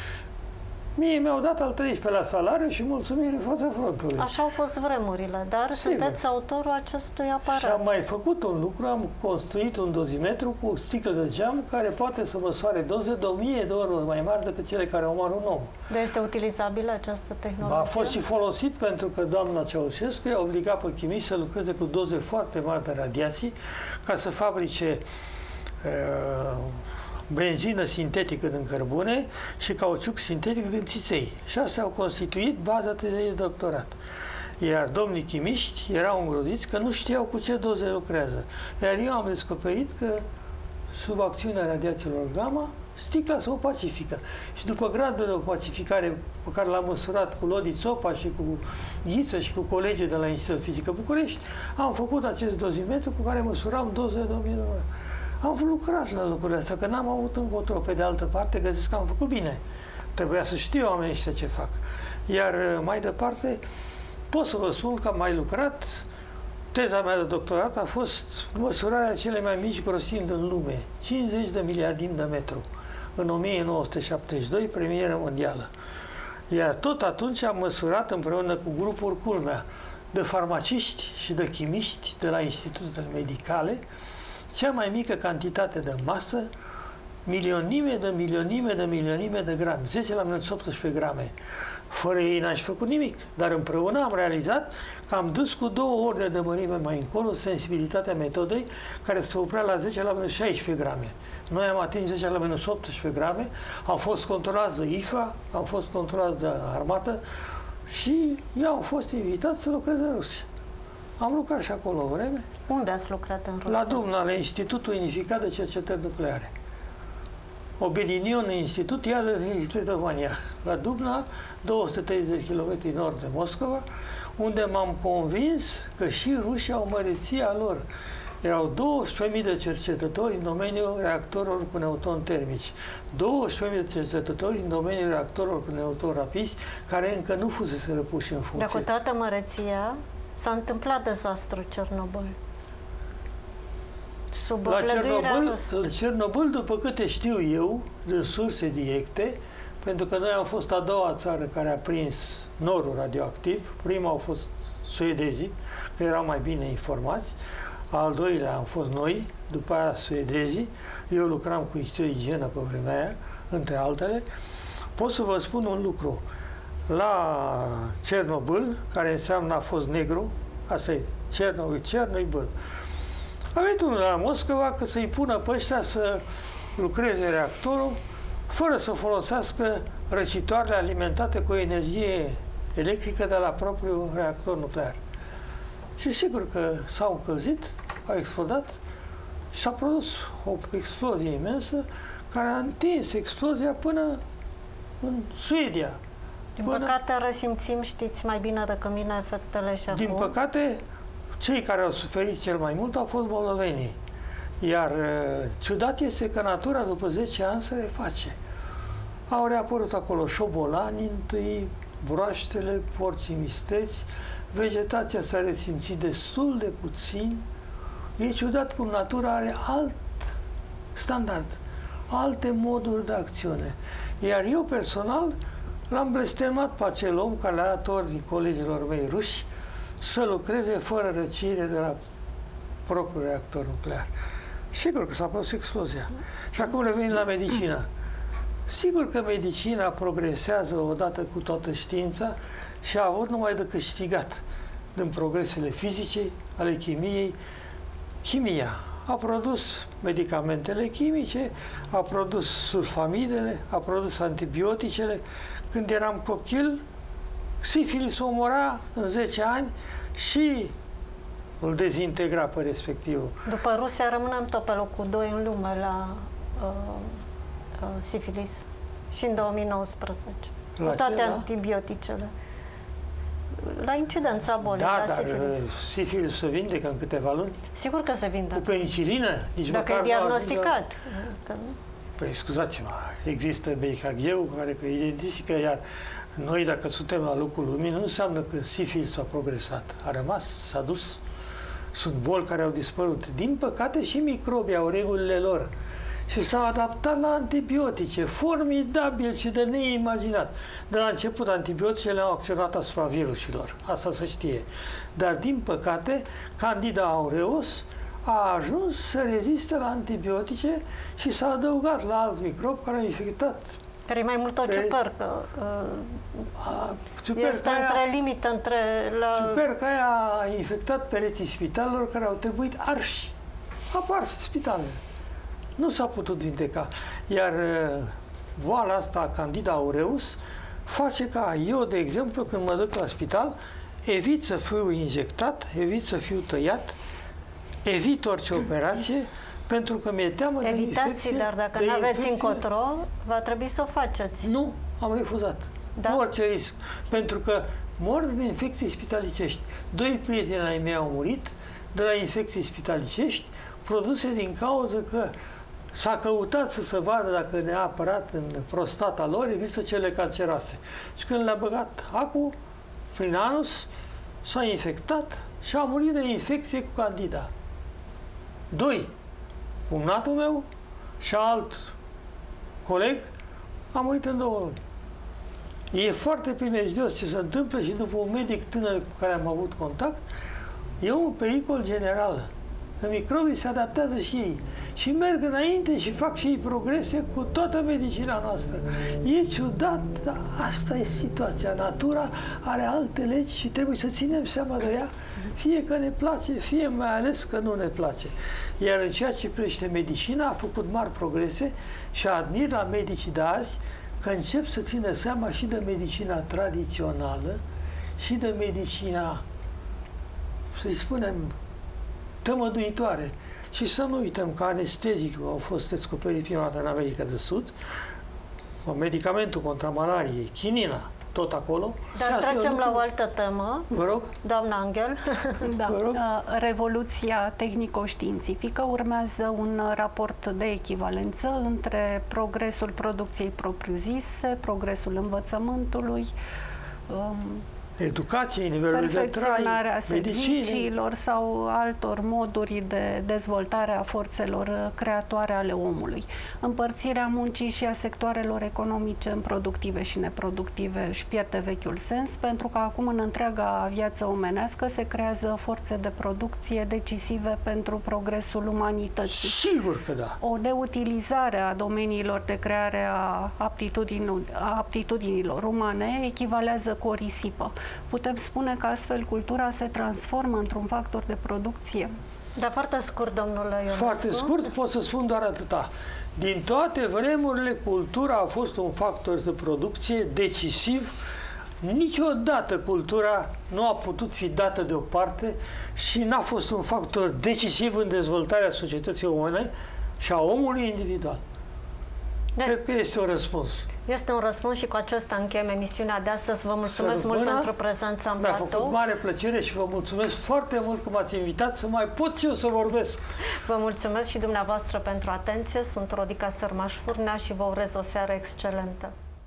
mie mi-au dat al treisprezecelea salariu și mulțumire în fața frontului. Așa au fost vremurile, dar Sigur. sunteți autorul acestui aparat. Și am mai făcut un lucru, am construit un dozimetru cu sticlă de geam care poate să măsoare doze de o mie de ori mai mari decât cele care omoară un om. Dar este utilizabilă această tehnologie? A fost și folosit pentru că doamna Ceaușescu i-a obligat pe chimiști să lucreze cu doze foarte mari de radiații ca să fabrice uh, benzină sintetică din cărbune și cauciuc sintetic din țiței. Și astea au constituit baza tezei de doctorat. Iar domnii chimiști erau îngroziți că nu știau cu ce doze lucrează. Iar eu am descoperit că sub acțiunea radiațiilor gamma, sticla se opacifică. Și după gradul de opacificare pe care l-am măsurat cu Lodi Țopa și cu Ghiță și cu colegii de la Institutul Fizică București, am făcut acest dozimetru cu care măsuram doze de o mie de ori. Am lucrat la lucrurile astea, că n-am avut încotro. Pe de altă parte, găsesc că am făcut bine. Trebuia să știu oamenii ăștia ce fac. Iar mai departe, pot să vă spun că am mai lucrat. Teza mea de doctorat a fost măsurarea cele mai mici grosimi din lume, cincizeci de miliardimi de metru, în o mie nouă sute șaptezeci și doi, premieră mondială. Iar tot atunci am măsurat împreună cu grupul culmea de farmaciști și de chimiști de la institutele medicale cea mai mică cantitate de masă, milionime de milionime de milionime de grame, zece la minus optsprezece grame. Fără ei n-aș făcut nimic, dar împreună am realizat că am dus cu două ori de mărime mai încolo sensibilitatea metodei, care se oprea la zece la minus șaisprezece grame. Noi am atins zece la minus optsprezece grame, am fost controlați de I F A, am fost controlați de armată și eu am fost invitat să lucrez în Rusia. Am lucrat și acolo o vreme. Unde ați lucrat în Rusia? La Dumna, la Institutul Unificat de Cercetări Nucleare. Obelinion Institut, iar de Vaniah. La Dumna, două sute treizeci de kilometri nord de Moscova, unde m-am convins că și rușii au măreția lor. Erau douăsprezece mii de cercetători în domeniul reactorilor cu neutroni termici, douăsprezece mii de cercetători în domeniul reactorilor cu neutroni rapizi, care încă nu fusese răpuși în funcție. Dar cu toată măreția s-a întâmplat dezastrul Cernobâl. Sub la Cernobâl, la Cernobâl, după câte știu eu, din surse directe, pentru că noi am fost a doua țară care a prins norul radioactiv, prima au fost suedezii, că erau mai bine informați, al doilea am fost noi, după aia suedezii, eu lucram cu Institutul Igienă pe vremea aia, între altele. Pot să vă spun un lucru. La Cernobâl, care înseamnă a fost negru, asta e Cernobâl, Cernobâl, a venit unul la Moscova că să-i pună pe ăștia să lucreze reactorul fără să folosească răcitoarele alimentate cu energie electrică de la propriul reactor nuclear. Și sigur că s-au încălzit, au explodat și s-a produs o explozie imensă care a întins explozia până în Suedia. Din până... păcate resimțim, știți mai bine decât mine, efectele și acum. Din păcate, cei care au suferit cel mai mult au fost moldovenii. Iar ciudat este că natura după zece ani se reface. Au reapărut acolo șobolani întâi, broaștele, porcii mistreți, vegetația s-a resimțit destul de puțin. E ciudat cum natura are alt standard, alte moduri de acțiune. Iar eu personal l-am blestemat pe acel om care a dat ordini colegilor mei ruși să lucreze fără răcire de la propriul reactor nuclear. Sigur că s-a produs explozia. Și acum revenim la medicină. Sigur că medicina progresează odată cu toată știința și a avut numai de câștigat din progresele fizice, ale chimiei. Chimia a produs medicamentele chimice, a produs sulfamidele, a produs antibioticele. Când eram copil, sifilis o omora în zece ani și îl dezintegra pe respectivul. După Rusia rămânem tot pe locul doi în lume la uh, uh, sifilis și în două mii nouăsprezece. La cu toate ce, antibioticele. La incidența bolii, da, la dar sifilis. sifilis se vindecă în câteva luni? Sigur că se vindecă. Cu penicilină? Nici dacă măcar e diagnosticat. Că... Păi, scuzați-mă, există B H G-ul care că identifică, iar noi, dacă suntem la locul lumii, nu înseamnă că sifilis a progresat. A rămas, s-a dus. Sunt boli care au dispărut. Din păcate și microbii au regulile lor. Și s-au adaptat la antibiotice, formidabil și de neimaginat. De la început, antibioticele au acționat asupra virusilor. Asta se știe. Dar, din păcate, Candida aureus a ajuns să reziste la antibiotice și s-a adăugat la alți microbi care au infectat. Care e mai mult o ciupercă. A, este aia, între limită, între... La... Ciuperca aia a infectat pereții spitalelor care au trebuit arși. Apar spitalele. Nu s-a putut vindeca. Iar boala asta, Candida aureus, face ca eu, de exemplu, când mă duc la spital, evit să fiu injectat, evit să fiu tăiat, evit orice operație, pentru că mi-e teamă de infecție. Evitați, dar dacă nu aveți încotro, va trebui să o faceți. Nu, am refuzat. Da? Nu orice risc. Pentru că mor de infecții spitalicești. Doi prieteni ai mei au murit de la infecții spitalicești produse din cauza că s-a căutat să se vadă dacă neapărat în prostata lor există cele canceroase. Și când le-a băgat acul prin anus, s-a infectat și a murit de infecție cu Candida. Doi, cumnatul meu și alt coleg a murit în două luni. E foarte primejdios ce se întâmplă și după un medic tânăr cu care am avut contact, e un pericol general. Că microbii se adaptează și ei și merg înainte și fac și ei progrese cu toată medicina noastră. E ciudat, dar asta e situația. Natura are alte legi și trebuie să ținem seama de ea, fie că ne place, fie mai ales că nu ne place. Iar în ceea ce privește medicina, a făcut mari progrese și admir la medicii de azi că încep să țină seama și de medicina tradițională și de medicina, să-i spunem, tămăduitoare. Și să nu uităm că anestezicul au fost descoperit prima dată în America de Sud, medicamentul contra malariei, chinina, tot acolo. Dar trecem la o altă temă. Vă rog. Doamna Angel. Da. Vă rog. Revoluția tehnico-științifică urmează un raport de echivalență între progresul producției propriu-zise, progresul învățământului, um, educației, nivelul de trai, perfecționarea medicinii serviciilor sau altor moduri de dezvoltare a forțelor creatoare ale omului. Împărțirea muncii și a sectoarelor economice în productive și neproductive își pierde vechiul sens, pentru că acum în întreaga viață omenească se creează forțe de producție decisive pentru progresul umanității. Sigur că da! O neutilizare a domeniilor de creare a aptitudinilor, a aptitudinilor umane echivalează cu o risipă. Putem spune că astfel cultura se transformă într-un factor de producție. Dar foarte scurt, domnule Ionescu. Foarte scurt, pot să spun doar atâta. Din toate vremurile, cultura a fost un factor de producție decisiv Niciodată cultura nu a putut fi dată deoparte și n-a fost un factor decisiv în dezvoltarea societății umane și a omului individual. De Cred că este un răspuns. Este un răspuns și cu acesta încheiem emisiunea de astăzi. Vă mulțumesc mult pentru prezența în platou. Mi-a făcut mare plăcere și vă mulțumesc foarte mult că m-ați invitat să mai pot și eu să vorbesc. Vă mulțumesc și dumneavoastră pentru atenție. Sunt Rodica Sărmaș-Furnea și vă urez o seară excelentă.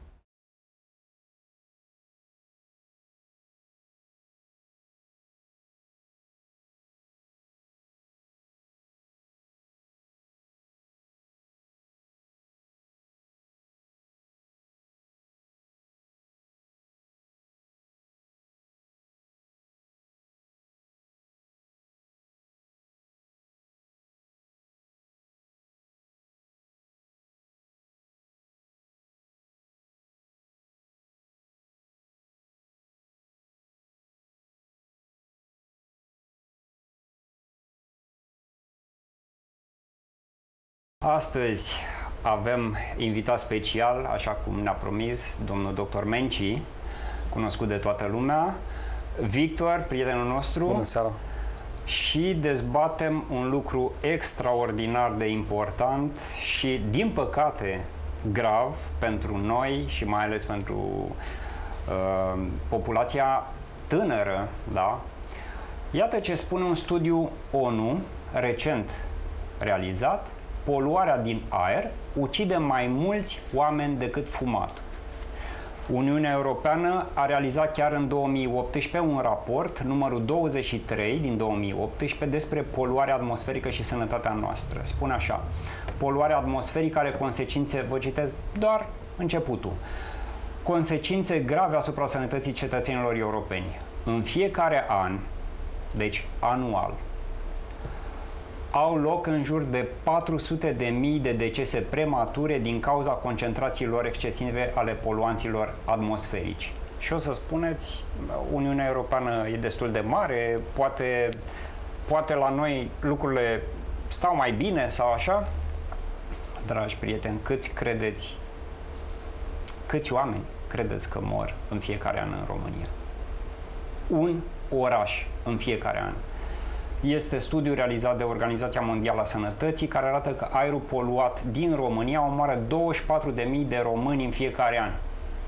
Astăzi avem invitat special, așa cum ne-a promis domnul doctor Menci, cunoscut de toată lumea, Victor, prietenul nostru. Bună seara! Și dezbatem un lucru extraordinar de important și, din păcate, grav pentru noi și mai ales pentru uh, populația tânără, da? Iată ce spune un studiu ONU recent realizat: poluarea din aer ucide mai mulți oameni decât fumatul. Uniunea Europeană a realizat chiar în două mii optsprezece un raport, numărul douăzeci și trei din două mii optsprezece, despre poluarea atmosferică și sănătatea noastră. Spune așa: poluarea atmosferică are consecințe, vă citesc doar începutul, consecințe grave asupra sănătății cetățenilor europeni. În fiecare an, deci anual, au loc în jur de patru sute de mii de decese premature din cauza concentrațiilor excesive ale poluanților atmosferici. Și o să spuneți, Uniunea Europeană e destul de mare, poate, poate la noi lucrurile stau mai bine sau așa? Dragi prieteni, câți credeți, câți oameni credeți că mor în fiecare an în România? Un oraș în fiecare an. Este studiul realizat de Organizația Mondială a Sănătății, care arată că aerul poluat din România omoară douăzeci și patru de mii de români în fiecare an.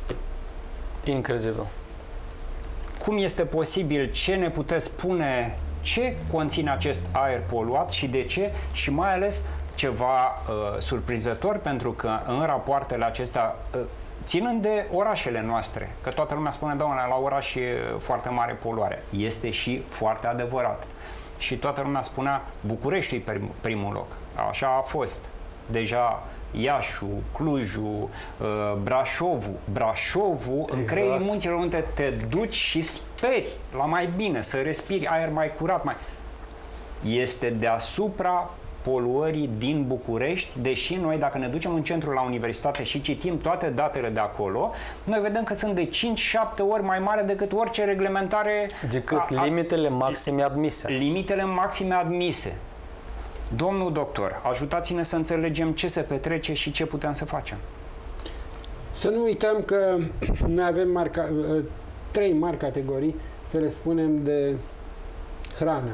Incredibil. Cum este posibil? Ce ne puteți spune? Ce conține acest aer poluat și de ce? Și mai ales ceva uh, surprinzător, pentru că în rapoartele acestea, uh, ținând de orașele noastre, că toată lumea spune, doamne, la oraș e foarte mare poluare. Este și foarte adevărat. Și toată lumea spunea, Bucureștiul e primul loc. Așa a fost. Deja Iașul, Clujul, Brașovul. Brașovul, exact. În creierii munților, unde te duci și speri la mai bine, să respiri aer mai curat. Mai... Este deasupra poluării din București, deși noi, dacă ne ducem în centru la universitate și citim toate datele de acolo, noi vedem că sunt de cinci șapte ori mai mare decât orice reglementare... Decât a, a, limitele maxime admise. Limitele maxime admise. Domnul doctor, ajutați-ne să înțelegem ce se petrece și ce putem să facem. Să nu uităm că noi avem marca, trei mari categorii, să le spunem, de hrană.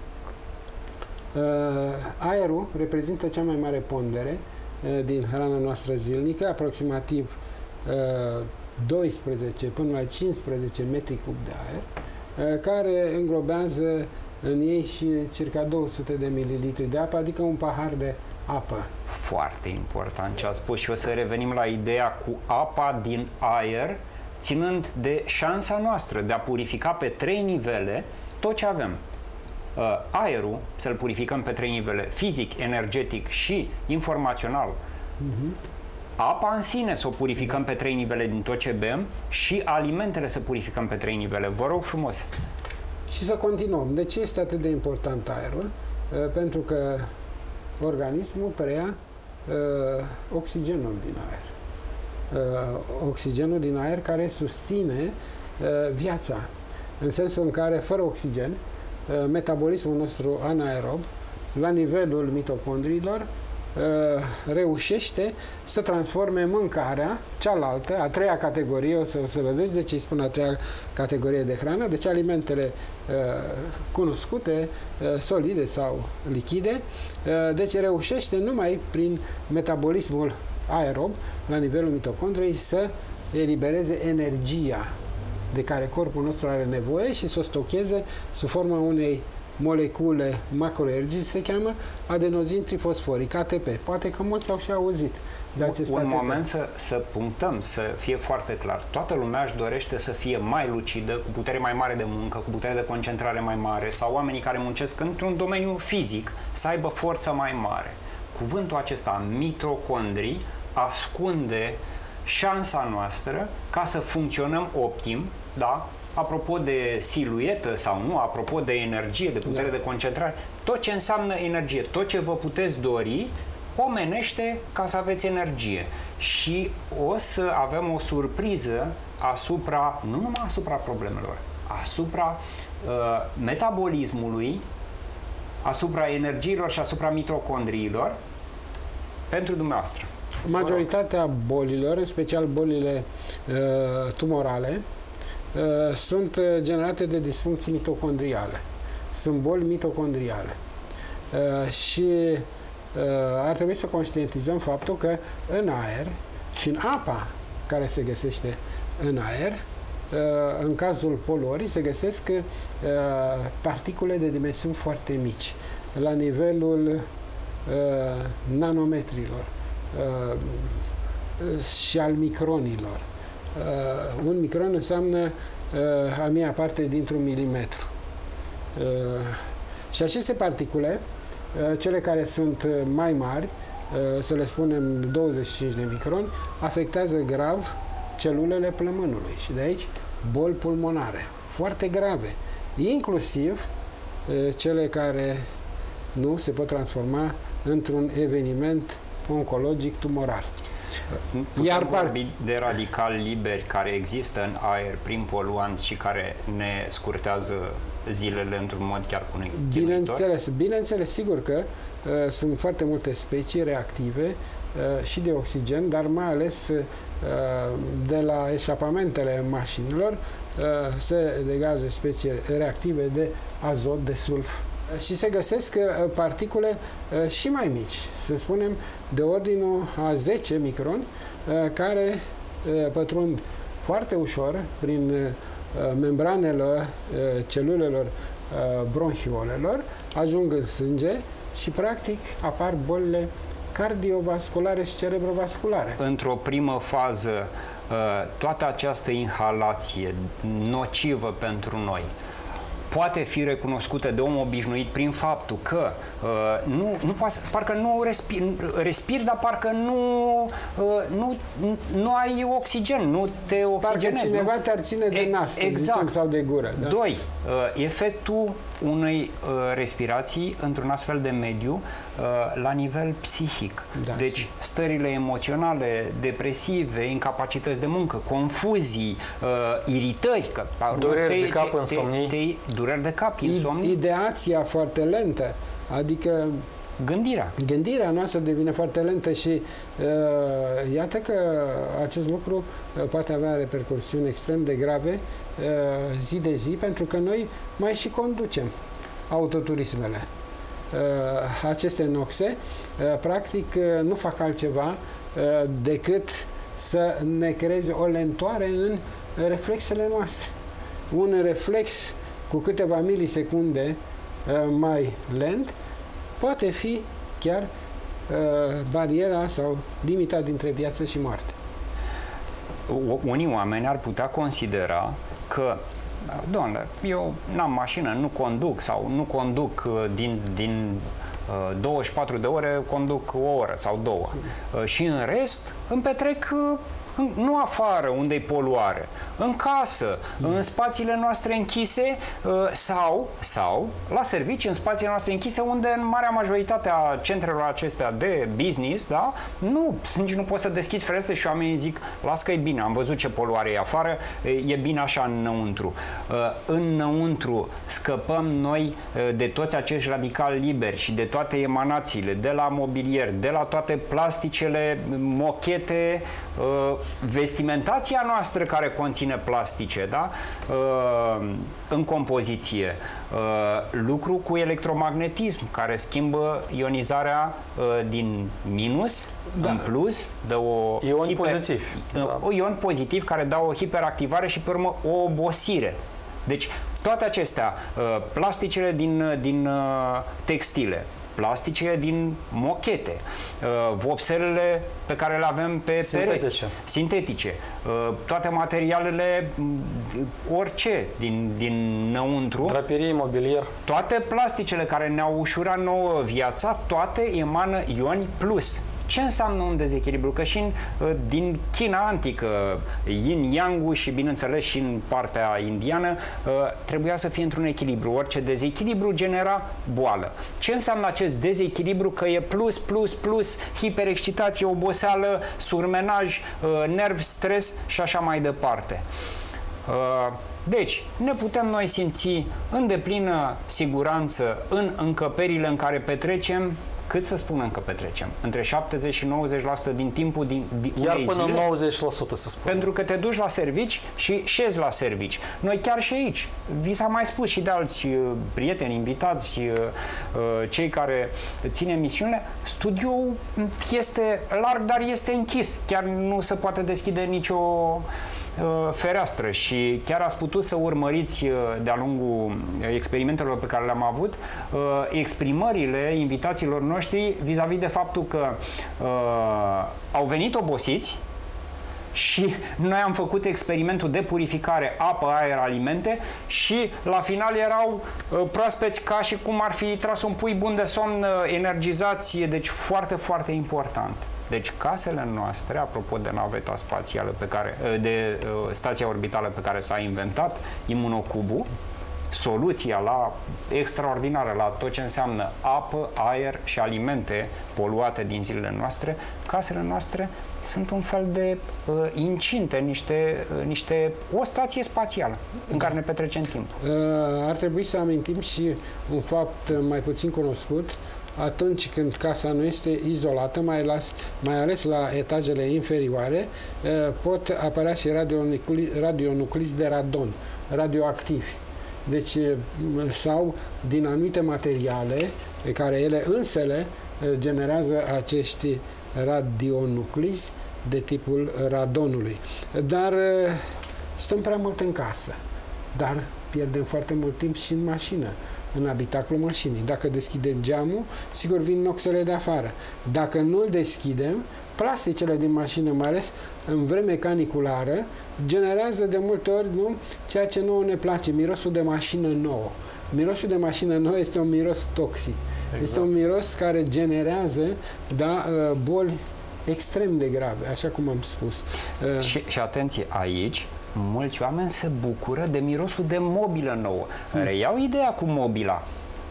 Uh, aerul reprezintă cea mai mare pondere uh, din hrana noastră zilnică, aproximativ uh, doisprezece până la cincisprezece metri cub de aer, uh, care înglobează în ei și circa două sute de mililitri de apă, adică un pahar de apă. Foarte important ce a spus și o să revenim la ideea cu apa din aer, ținând de șansa noastră de a purifica pe trei nivele tot ce avem. Aerul, să-l purificăm pe trei nivele, fizic, energetic și informațional. Uh-huh. Apa în sine să o purificăm pe trei nivele din tot ce bem și alimentele să purificăm pe trei nivele. Vă rog frumos. Și să continuăm. De ce este atât de important aerul? Pentru că organismul preia uh, oxigenul din aer. Uh, oxigenul din aer care susține uh, viața. În sensul în care, fără oxigen, metabolismul nostru anaerob, la nivelul mitocondriilor, reușește să transforme mâncarea cealaltă, a treia categorie, o să, o să vedeți de ce îi spun a treia categorie de hrană, deci alimentele uh, cunoscute, uh, solide sau lichide, uh, deci reușește numai prin metabolismul aerob, la nivelul mitocondriei, să elibereze energia de care corpul nostru are nevoie și să o stocheze sub forma unei molecule macroenergice, se cheamă adenozin trifosforic, A T P. Poate că mulți au și auzit de acest Un A T P. moment să, să punctăm, să fie foarte clar. Toată lumea își dorește să fie mai lucidă, cu putere mai mare de muncă, cu putere de concentrare mai mare, sau oamenii care muncesc într-un domeniu fizic să aibă forță mai mare. Cuvântul acesta, mitocondrii, ascunde șansa noastră ca să funcționăm optim, da? Apropo de siluetă sau nu, apropo de energie, de putere da. de concentrare, tot ce înseamnă energie, tot ce vă puteți dori, omenește ca să aveți energie. Și o să avem o surpriză asupra, nu numai asupra problemelor, asupra uh, metabolismului, asupra energiilor și asupra mitocondriilor pentru dumneavoastră. Majoritatea bolilor, în special bolile uh, tumorale, uh, sunt uh, generate de disfuncții mitocondriale. Sunt boli mitocondriale. Uh, și uh, ar trebui să conștientizăm faptul că în aer și în apa care se găsește în aer, uh, în cazul poluării, se găsesc uh, particule de dimensiuni foarte mici, la nivelul uh, nanometrilor. Uh, și al micronilor. Uh, un micron înseamnă uh, a mia parte dintr-un milimetru. Uh, și aceste particule, uh, cele care sunt mai mari, uh, să le spunem douăzeci și cinci de microni, afectează grav celulele plămânului și de aici boli pulmonare, foarte grave, inclusiv uh, cele care nu se pot transforma într-un eveniment oncologic tumoral. Iar vorbi de radicali liberi care există în aer prin poluanți și care ne scurtează zilele într-un mod chiar cunuitor? Bineînțeles, bineînțeles, sigur că uh, sunt foarte multe specii reactive uh, și de oxigen, dar mai ales uh, de la eșapamentele mașinilor uh, se degază specii reactive de azot, de sulf. Și se găsesc uh, particule uh, și mai mici, să spunem de ordinul a zece microni, uh, care uh, pătrund foarte ușor prin uh, membranele uh, celulelor uh, bronhiolelor, ajung în sânge și practic apar bolile cardiovasculare și cerebrovasculare. Într-o primă fază, uh, toată această inhalație nocivă pentru noi poate fi recunoscută de om obișnuit prin faptul că uh, nu, nu poate, parcă nu respiri, respiri, dar parcă nu, uh, nu, nu ai oxigen, nu te oxigenezi. Parcă cineva nu? te-ar ține de nas, exact. să zicem, sau de gură. Da? Doi, uh, efectul unei uh, respirații într-un astfel de mediu uh, la nivel psihic. Da, deci stările emoționale, depresive, incapacități de muncă, confuzii, uh, iritări, că, dureri te, de cap, te, insomnii. Te, te, dureri de cap, insomnii. Ideația foarte lentă, adică Gândirea. Gândirea noastră devine foarte lentă și uh, iată că acest lucru uh, poate avea repercursiuni extrem de grave uh, zi de zi, pentru că noi mai și conducem autoturismele. Uh, aceste noxe, uh, practic, uh, nu fac altceva uh, decât să ne creeze o lentoare în reflexele noastre. Un reflex cu câteva milisecunde uh, mai lent poate fi chiar uh, bariera sau limita dintre viață și moarte. Unii oameni ar putea considera că, doamne, eu n-am mașină, nu conduc sau nu conduc uh, din, din uh, douăzeci și patru de ore, conduc o oră sau două. Uh, și în rest îmi petrec uh, în, nu afară, unde e poluare, în casă, mm. în spațiile noastre închise sau, sau la servicii, în spațiile noastre închise, unde în marea majoritate a centrelor acestea de business, da, nu, nici nu poți să deschizi ferestre și oamenii zic, las că e bine, am văzut ce poluare e afară, e bine așa înăuntru. Înăuntru scăpăm noi de toți acești radicali liberi și de toate emanațiile, de la mobilier, de la toate plasticele, mochete, vestimentația noastră care conține plastice, da? În compoziție. Lucru cu electromagnetism, care schimbă ionizarea din minus da. în plus, dă o ion hiper, pozitiv. Da. O ion pozitiv care dă o hiperactivare și pe urmă o obosire. Deci toate acestea, plasticele din, din textile, plasticele din mochete, vopselele pe care le avem pe sintetice. pereți, sintetice, toate materialele, orice din, dinăuntru, draperie, mobilier, toate plasticele care ne-au ușurat nouă viața, toate emană ioni plus. Ce înseamnă un dezechilibru? Că și în, din China antică, yin-yang-ul și, bineînțeles, și în partea indiană, trebuia să fie într-un echilibru. Orice dezechilibru genera boală. Ce înseamnă acest dezechilibru? Că e plus, plus, plus, hiperexcitație, oboseală, surmenaj, nerv, stres și așa mai departe. Deci, ne putem noi simți în deplină siguranță în încăperile în care petrecem. Cât să spun încă petrecem? Între șaptezeci și nouăzeci la sută din timpul din, din chiar unei până zile, nouăzeci la sută să spun. Pentru că te duci la servici și șezi la servici. Noi chiar și aici, vi s-a mai spus și de alți uh, prieteni, invitați, uh, uh, cei care țin emisiunile, studioul este larg, dar este închis. Chiar nu se poate deschide nicio uh, fereastră și chiar ați putut să urmăriți uh, de-a lungul experimentelor pe care le-am avut uh, exprimările invitațiilor noștri vis-a-vis de faptul că uh, au venit obosiți și noi am făcut experimentul de purificare apă, aer, alimente și la final erau uh, proaspeți ca și cum ar fi tras un pui bun de somn, uh, energizați, deci foarte, foarte important. Deci casele noastre, apropo de naveta spațială pe care, uh, de uh, stația orbitală pe care s-a inventat, Imunocubul, soluția la extraordinară la tot ce înseamnă apă, aer și alimente poluate din zilele noastre, casele noastre sunt un fel de uh, incinte, niște, uh, niște, o stație spațială în care ne petrecem timp. Uh, ar trebui să amintim și un fapt mai puțin cunoscut. Atunci când casa nu este izolată, mai ales, mai ales la etajele inferioare, uh, pot apărea și radionuclizi de radon, radioactivi. Deci, sau din anumite materiale pe care ele însele generează acești radionuclizi de tipul radonului. Dar stăm prea mult în casă, dar pierdem foarte mult timp și în mașină, în habitaclul mașinii. Dacă deschidem geamul, sigur vin noxele de afară. Dacă nu îl deschidem, plasticele din mașină, mai ales în vreme caniculară, generează de multe ori, nu, ceea ce nouă ne place, mirosul de mașină nouă. Mirosul de mașină nouă este un miros toxic. Exact. Este un miros care generează, da, boli extrem de grave, așa cum am spus. Și, și atenție, aici mulți oameni se bucură de mirosul de mobilă nouă. Hmm. Reiau ideea cu mobila.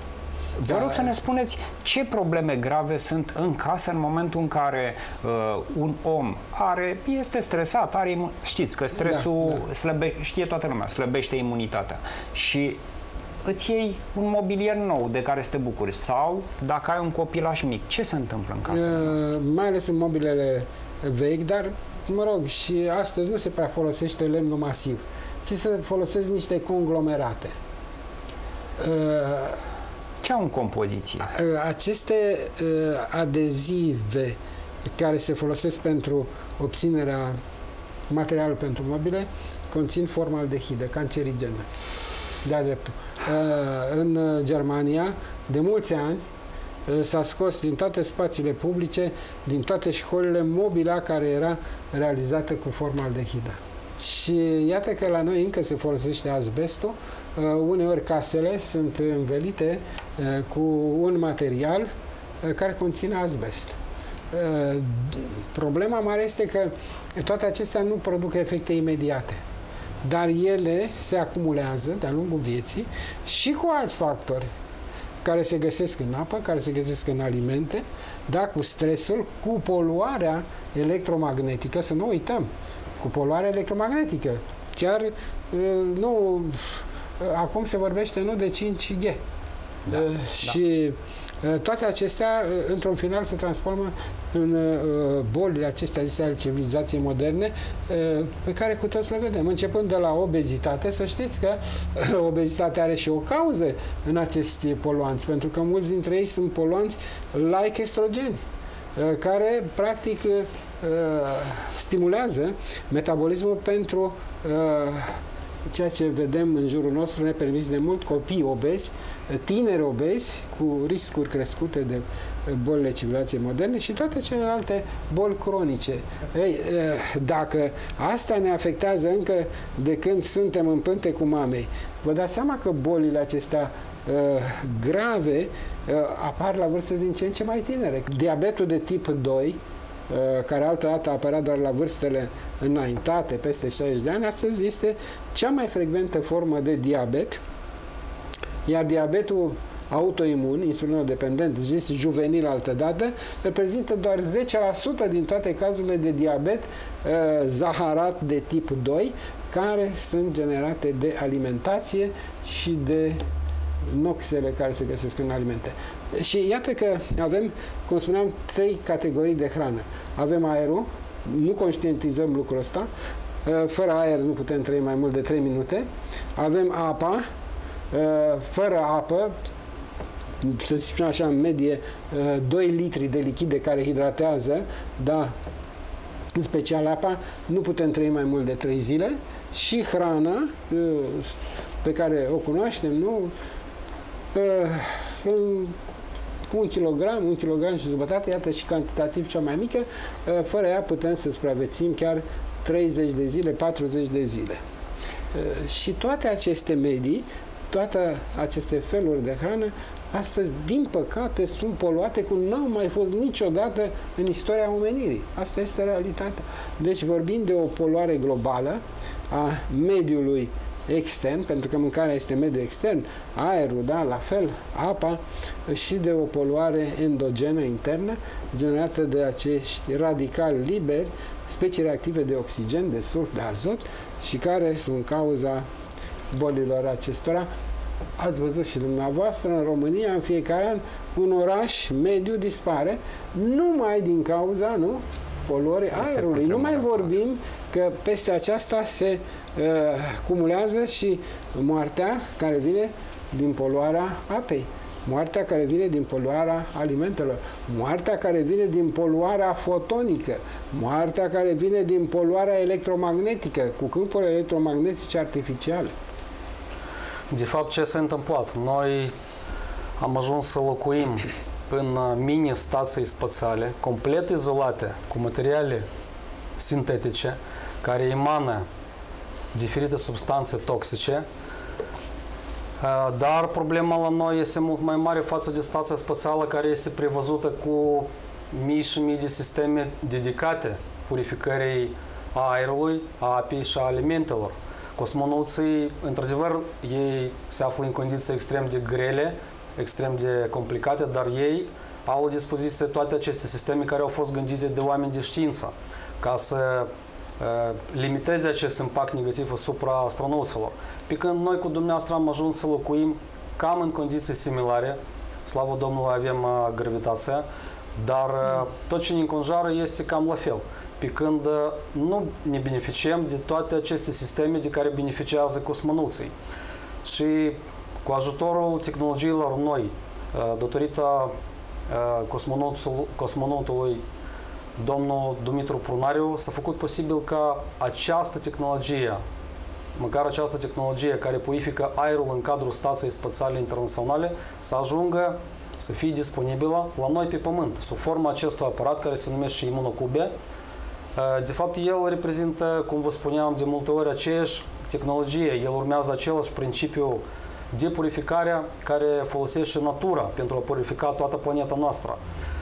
Vă da. rog să ne spuneți ce probleme grave sunt în casă în momentul în care uh, un om are, este stresat, are, știți că stresul da, da. Slăbe, știe toată lumea, slăbește imunitatea și îți iei un mobilier nou de care să te bucuri sau dacă ai un copilaș mic, ce se întâmplă în casă? Uh, mai ales în mobilele vechi, dar mă rog, și astăzi nu se prea folosește lemnul masiv, ci se folosesc niște conglomerate. Uh, Ce au în compoziție? Aceste uh, adezive care se folosesc pentru obținerea materialului pentru mobile conțin formaldehidă, cancerigenă. De-a dreptul. Uh, în Germania, de mulți ani, uh, s-a scos din toate spațiile publice, din toate școlile, mobila care era realizată cu formaldehidă. Și iată că la noi încă se folosește azbestul. Uh, uneori casele sunt învelite uh, cu un material uh, care conține azbest. Problema mare este că toate acestea nu produc efecte imediate, dar ele se acumulează de-a lungul vieții și cu alți factori care se găsesc în apă, care se găsesc în alimente, da, cu stresul, cu poluarea electromagnetică, să nu uităm, cu poluarea electromagnetică. Chiar nu, acum se vorbește nu de cinci G. Da, și da. toate acestea, într-un final, se transformă în uh, bolile acestea zise ale civilizației moderne, uh, pe care cu toți le vedem. Începând de la obezitate, să știți că uh, obezitatea are și o cauză în acești poluanți, pentru că mulți dintre ei sunt poluanți like estrogeni, uh, care, practic, uh, stimulează metabolismul pentru uh, ceea ce vedem în jurul nostru, nepermis de mult, copii obezi, tineri obezi, cu riscuri crescute de bolile civilizației moderne și toate celelalte boli cronice. Ei, dacă asta ne afectează încă de când suntem în pântecul mamei, vă dați seama că bolile acestea grave apar la vârste din ce în ce mai tinere. Diabetul de tip doi, care altădată a apărat doar la vârstele înaintate, peste șaizeci de ani, astăzi este cea mai frecventă formă de diabet, iar diabetul autoimun, insulinodependent, zis juvenil altădată, reprezintă doar zece la sută din toate cazurile de diabet uh, zaharat de tip doi, care sunt generate de alimentație și de noxele care se găsesc în alimente. Și iată că avem, cum spuneam, trei categorii de hrană. Avem aerul, nu conștientizăm lucrul ăsta, fără aer nu putem trăi mai mult de trei minute. Avem apa, fără apă, să zicem așa, în medie, doi litri de lichide care hidratează, da, în special apa, nu putem trăi mai mult de trei zile. Și hrana, pe care o cunoaștem, nu? Un kilogram, un kilogram și jumătate, iată și cantitativ cea mai mică, fără ea putem să supraviețuim chiar treizeci de zile, patruzeci de zile. Și toate aceste medii, toate aceste feluri de hrană, astăzi, din păcate, sunt poluate cum n-au mai fost niciodată în istoria omenirii. Asta este realitatea. Deci vorbim de o poluare globală a mediului extern, pentru că mâncarea este mediul extern, aerul, da, la fel, apa, și de o poluare endogenă internă generată de acești radicali liberi, specii reactive de oxigen, de sulf, de azot și care sunt cauza bolilor acestora. Ați văzut și dumneavoastră, în România, în fiecare an, un oraș mediu dispare, numai din cauza, nu, poluării aerului. Nu mai vorbim că peste aceasta se uh, cumulează și moartea care vine din poluarea apei, moartea care vine din poluarea alimentelor, moartea care vine din poluarea fotonică, moartea care vine din poluarea electromagnetică, cu câmpuri electromagnetice artificiale. De fapt, ce s-a întâmplat? Noi am ajuns să locuim în mini-stații spațiale, complet izolate, cu materiale sintetice, care emană diferite substanțe toxice, dar problema la noi este mult mai mare față de stația spațială, care este prevăzută cu mii și mii de sisteme dedicate purificării aerului, a apei și a alimentelor. Cosmonauții, într-adevăr, ei se află în condiții extrem de grele, extrem de complicate, dar ei au la dispoziție toate aceste sisteme care au fost gândite de oameni de știință ca să uh, limiteze acest impact negativ asupra astronauților. Pe când noi cu dumneavoastră am ajuns să locuim cam în condiții similare, slavă Domnului avem uh, gravitația, dar uh, tot ce ne înconjoară este cam la fel. Pe când uh, nu ne beneficiem de toate aceste sisteme de care beneficiază cosmonauții. Și cu ajutorul tehnologiilor noi, datorită cosmonautului domnul Dumitru Prunariu, s-a făcut posibil ca această tehnologie, măcar această tehnologie care purifică aerul în cadrul Stației Spațiale Internaționale, să ajungă să fie disponibilă la noi pe Pământ, sub forma acestui aparat care se numește imunocube. De fapt, el reprezintă, cum vă spuneam, de multe ori aceeași tehnologie, el urmează același principiu de purificare care folosește natura pentru a purifica toată planeta noastră.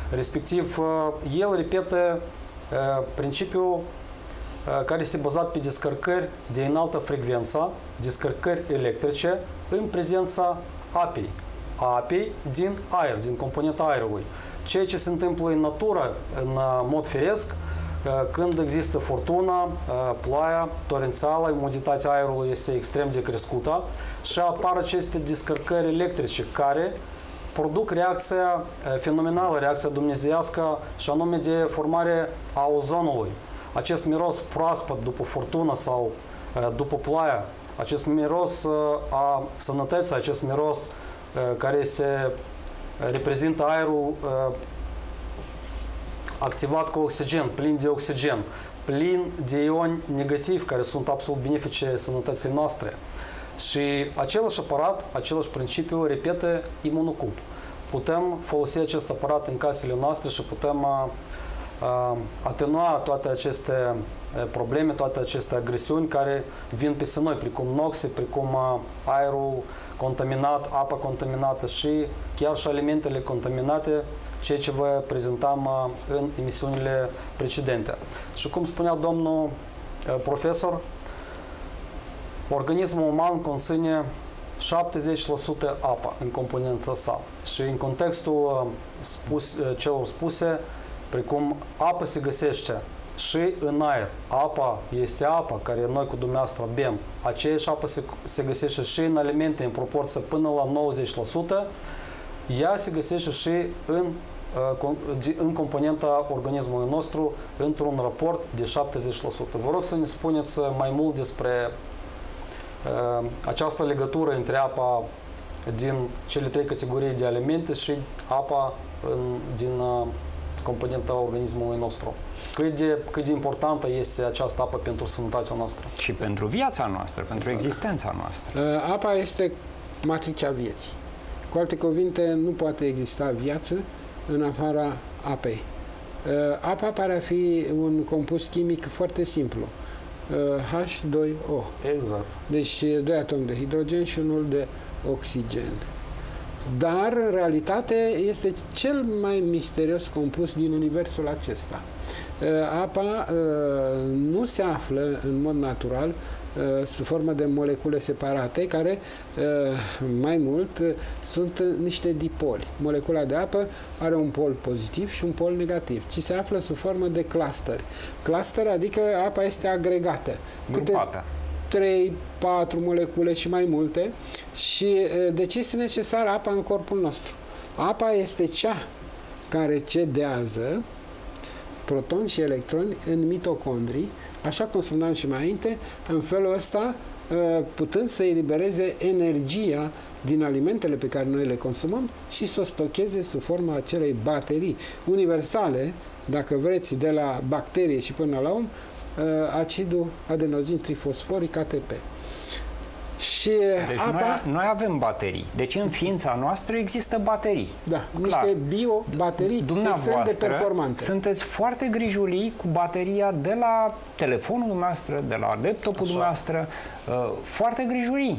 Respectiv, el repetă principiul care este bazat pe descărcări de înaltă frecvență, descărcări electrice în prezența apei. Apei din aer, din componenta aerului. Ceea ce se întâmplă în natură, în mod firesc, când există furtună, ploaia torențială, umiditatea aerului este extrem de crescută și apar aceste descărcări electrice care produc reacția fenomenală, reacția dumnezeiască și anume de formare a ozonului. Acest miros proaspăt după furtună sau după ploaie, acest miros a sănătății, acest miros care se reprezintă aerul activat cu oxigen, plin de oxigen, plin de ioni negativi care sunt absolut benefice sănătății noastre. Și același aparat, același principiu repetă imunocub. Putem folosi acest aparat în casele noastre și putem uh, atenua toate aceste probleme, toate aceste agresiuni care vin peste noi, precum noxe, precum uh, aerul contaminat, apa contaminată și chiar și alimentele contaminate, ceea ce vă prezentam uh, în emisiunile precedente. Și cum spunea domnul uh, profesor, organismul uman conține șaptezeci la sută apă în componenta sa. Și în contextul spus, celor spuse, precum apă se găsește și în aer. Apa este apă care noi cu dumneavoastră bem. Aceeași apă se, se găsește și în alimente în proporție până la nouăzeci la sută. Ea se găsește și în, în componenta organismului nostru într-un raport de șaptezeci la sută. Vă rog să ne spuneți mai mult despre această legătură între apa din cele trei categorii de alimente și apa în, din componenta organismului nostru. Cât de, cât de importantă este această apă pentru sănătatea noastră? Și pentru viața noastră, pentru exact. existența noastră. Apa este matricea vieții. Cu alte cuvinte, nu poate exista viață în afara apei. Apa pare a fi un compus chimic foarte simplu. H doi O. Exact. Deci doi atomi de hidrogen și unul de oxigen. Dar, în realitate, este cel mai misterios compus din universul acesta. Apa nu se află în mod natural sub formă de molecule separate, care mai mult sunt niște dipoli. Molecula de apă are un pol pozitiv și un pol negativ, ci se află sub formă de cluster. Cluster adică apa este agregată. Grupată. trei, patru molecule și mai multe. Și de ce este necesară apa în corpul nostru? Apa este cea care cedează protoni și electroni în mitocondrii, așa cum spuneam și mai înainte, în felul ăsta putând să elibereze energia din alimentele pe care noi le consumăm și să o stocheze sub forma acelei baterii universale, dacă vreți, de la bacterie și până la om, acidul adenozin trifosforic A T P. Și deci apa... noi, noi avem baterii. Deci în ființa noastră există baterii. Da, niște bio-baterii extrem de performante. Sunteți foarte grijulii cu bateria de la telefonul dumneavoastră, de la laptopul dumneavoastră, uh, foarte grijulii.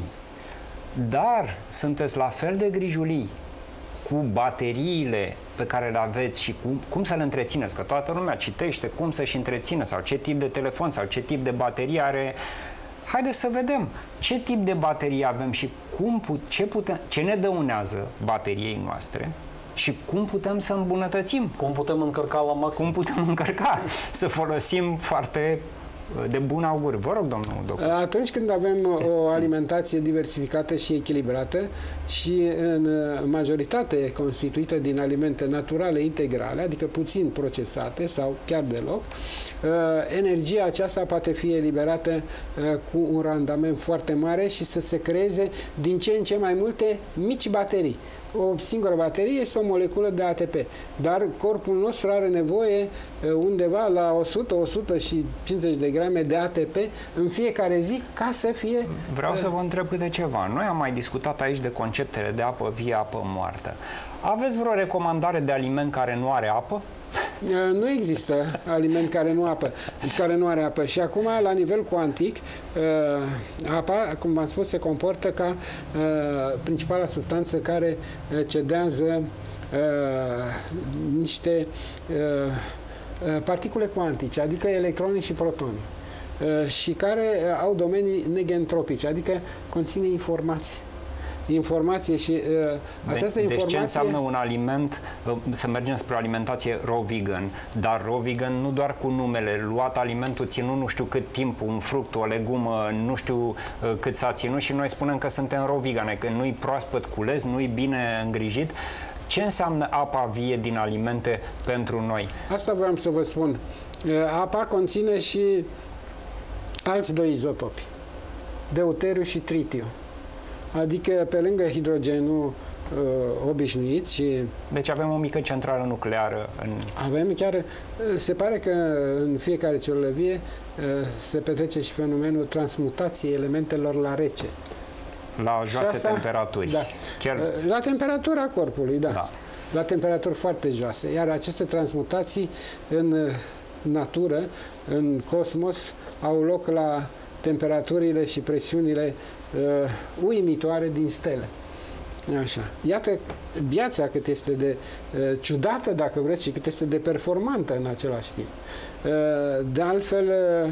Dar sunteți la fel de grijulii cu bateriile pe care le aveți și cum, cum să le întrețineți, că toată lumea citește cum să-și întrețină sau ce tip de telefon sau ce tip de baterie are. Haideți să vedem ce tip de baterie avem și cum put, ce, putem, ce ne dăunează bateriei noastre și cum putem să îmbunătățim. Cum putem încărca la maxim. Cum putem încărca, să folosim foarte de bun augur. Vă rog, domnul doctor. Atunci când avem o alimentație diversificată și echilibrată și în majoritate constituită din alimente naturale integrale, adică puțin procesate sau chiar deloc, energia aceasta poate fi eliberată cu un randament foarte mare și să se creeze din ce în ce mai multe mici baterii. O singură baterie este o moleculă de A T P, dar corpul nostru are nevoie undeva la o sută la o sută cincizeci de grame de A T P în fiecare zi ca să fie... Vreau să vă întreb câte ceva. Noi am mai discutat aici de conceptele de apă vie, apă moartă. Aveți vreo recomandare de aliment care nu are apă? Nu există aliment care nu, apă, care nu are apă. Și acum, la nivel cuantic, apa, cum v-am spus, se comportă ca principala substanță care cedează niște particule cuantice, adică electroni și protoni, și care au domenii negentropice, adică conține informații. Informație și uh, această deci informație... ce înseamnă un aliment, uh, să mergem spre o alimentație raw vegan, dar raw vegan nu doar cu numele, luat alimentul ținut nu știu cât timp, un fruct, o legumă, nu știu uh, cât s-a ținut și noi spunem că suntem raw vegane, că nu-i proaspăt cules, nu-i bine îngrijit. Ce înseamnă apa vie din alimente pentru noi? Asta vreau să vă spun. Uh, apa conține și alți doi izotopi, deuteriu și tritiu. Adică pe lângă hidrogenul uh, obișnuit și... Deci avem o mică centrală nucleară în... Avem chiar... Se pare că în fiecare celulă vie uh, se petrece și fenomenul transmutației elementelor la rece. La joase asta, temperaturi. Da. Chiar... La temperatura corpului, da. da. La temperaturi foarte joase. Iar aceste transmutații în natură, în cosmos, au loc la temperaturile și presiunile uh, uimitoare din stele. Așa. Iată viața cât este de uh, ciudată, dacă vreți, și cât este de performantă în același timp. Uh, de altfel, uh,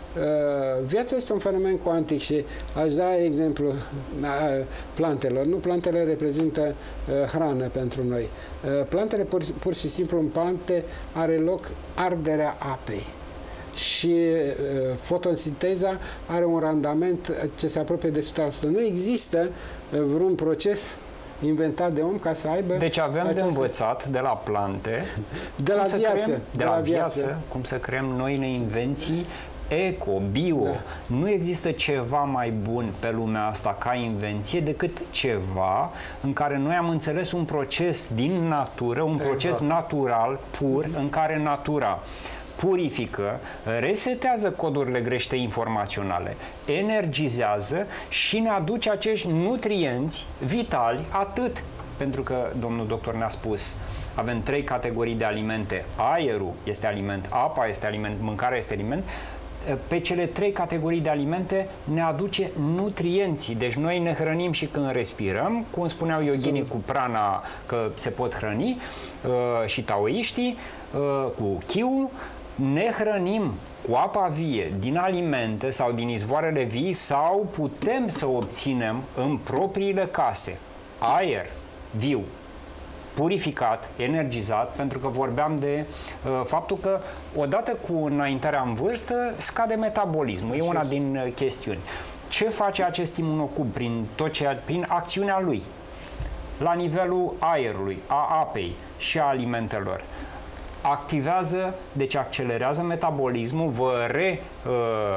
uh, viața este un fenomen cuantic și aș da exemplu uh, plantelor. Nu, plantele reprezintă uh, hrană pentru noi. Uh, plantele, pur, pur și simplu, în plante are loc arderea apei. Și uh, fotosinteza are un randament ce se apropie de o sută la sută. Nu există uh, vreun proces inventat de om ca să aibă... Deci avem această... de învățat de la plante, de la viață, creăm, de, de la, la viață, viață, cum să creăm noile invenții eco, bio. Da. Nu există ceva mai bun pe lumea asta ca invenție decât ceva în care noi am înțeles un proces din natură, un proces exact. natural, pur, în care natura purifică, resetează codurile grește informaționale, energizează și ne aduce acești nutrienți vitali, atât, pentru că domnul doctor ne-a spus, avem trei categorii de alimente. Aerul este aliment, apa este aliment, mâncarea este aliment. Pe cele trei categorii de alimente ne aduce nutrienții. Deci noi ne hrănim și când respirăm, cum spuneau yoginii cu prana că se pot hrăni, și taoiștii cu chiu, ne hrănim cu apa vie din alimente sau din izvoarele vii sau putem să obținem în propriile case aer viu, purificat, energizat, pentru că vorbeam de uh, faptul că odată cu înaintarea în vârstă scade metabolismul. E una din uh, chestiuni. Ce face acest imunocub prin, tot ceea, prin acțiunea lui la nivelul aerului, a apei și a alimentelor? Activează, deci accelerează metabolismul, vă, re, uh,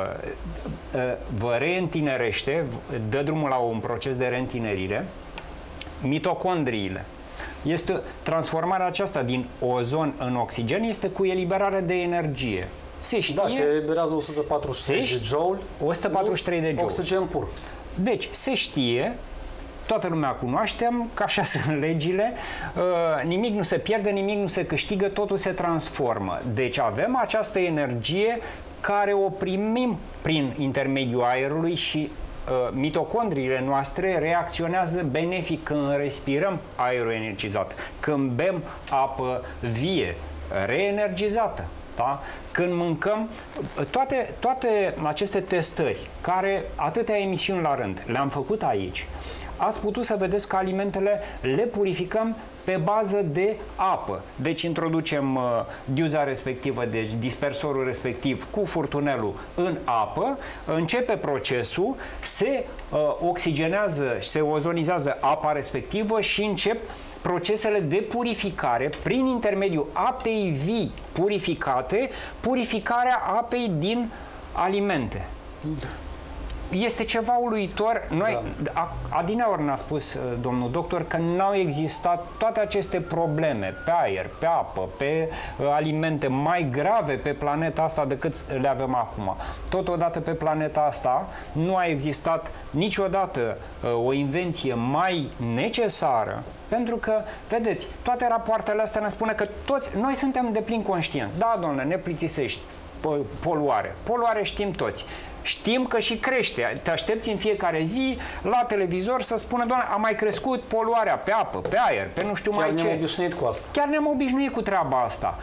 uh, vă reîntinerește, dă drumul la un proces de reîntinerire, mitocondriile. Este transformarea aceasta din ozon în oxigen, este cu eliberare de energie. Se știe, da, se eliberează o sută patruzeci și trei de joule. o sută patruzeci și trei de joule. Oxigen pur. Deci, se știe, toată lumea cunoaștem, că așa sunt legile, uh, nimic nu se pierde, nimic nu se câștigă, totul se transformă. Deci avem această energie care o primim prin intermediul aerului și uh, mitocondriile noastre reacționează benefic când respirăm aerul energizat, când bem apă vie, reenergizată. Da? Când mâncăm, toate, toate aceste testări, care atâtea emisiuni la rând le-am făcut aici, ați putut să vedeți că alimentele le purificăm pe bază de apă. Deci introducem uh, diuza respectivă, deci dispersorul respectiv cu furtunelul în apă, începe procesul, se uh, oxigenează, se ozonizează apa respectivă și încep procesele de purificare prin intermediul apei vii purificate, purificarea apei din alimente. Da. Este ceva uluitor. Noi, da. Adineaori ne-a spus domnul doctor că n-au existat toate aceste probleme pe aer, pe apă, pe uh, alimente mai grave pe planeta asta decât le avem acum. Totodată pe planeta asta nu a existat niciodată uh, o invenție mai necesară, pentru că, vedeți, toate rapoartele astea ne spune că toți, noi suntem de plin conștient. Da, domnule, ne plictisești. Poluare. Poluare știm toți. Știm că și crește. Te aștepți în fiecare zi la televizor să spună, doamne, a mai crescut poluarea pe apă, pe aer, pe nu știu Chiar mai ce. ne-am obișnuit cu asta. Chiar ne-am obișnuit cu treaba asta.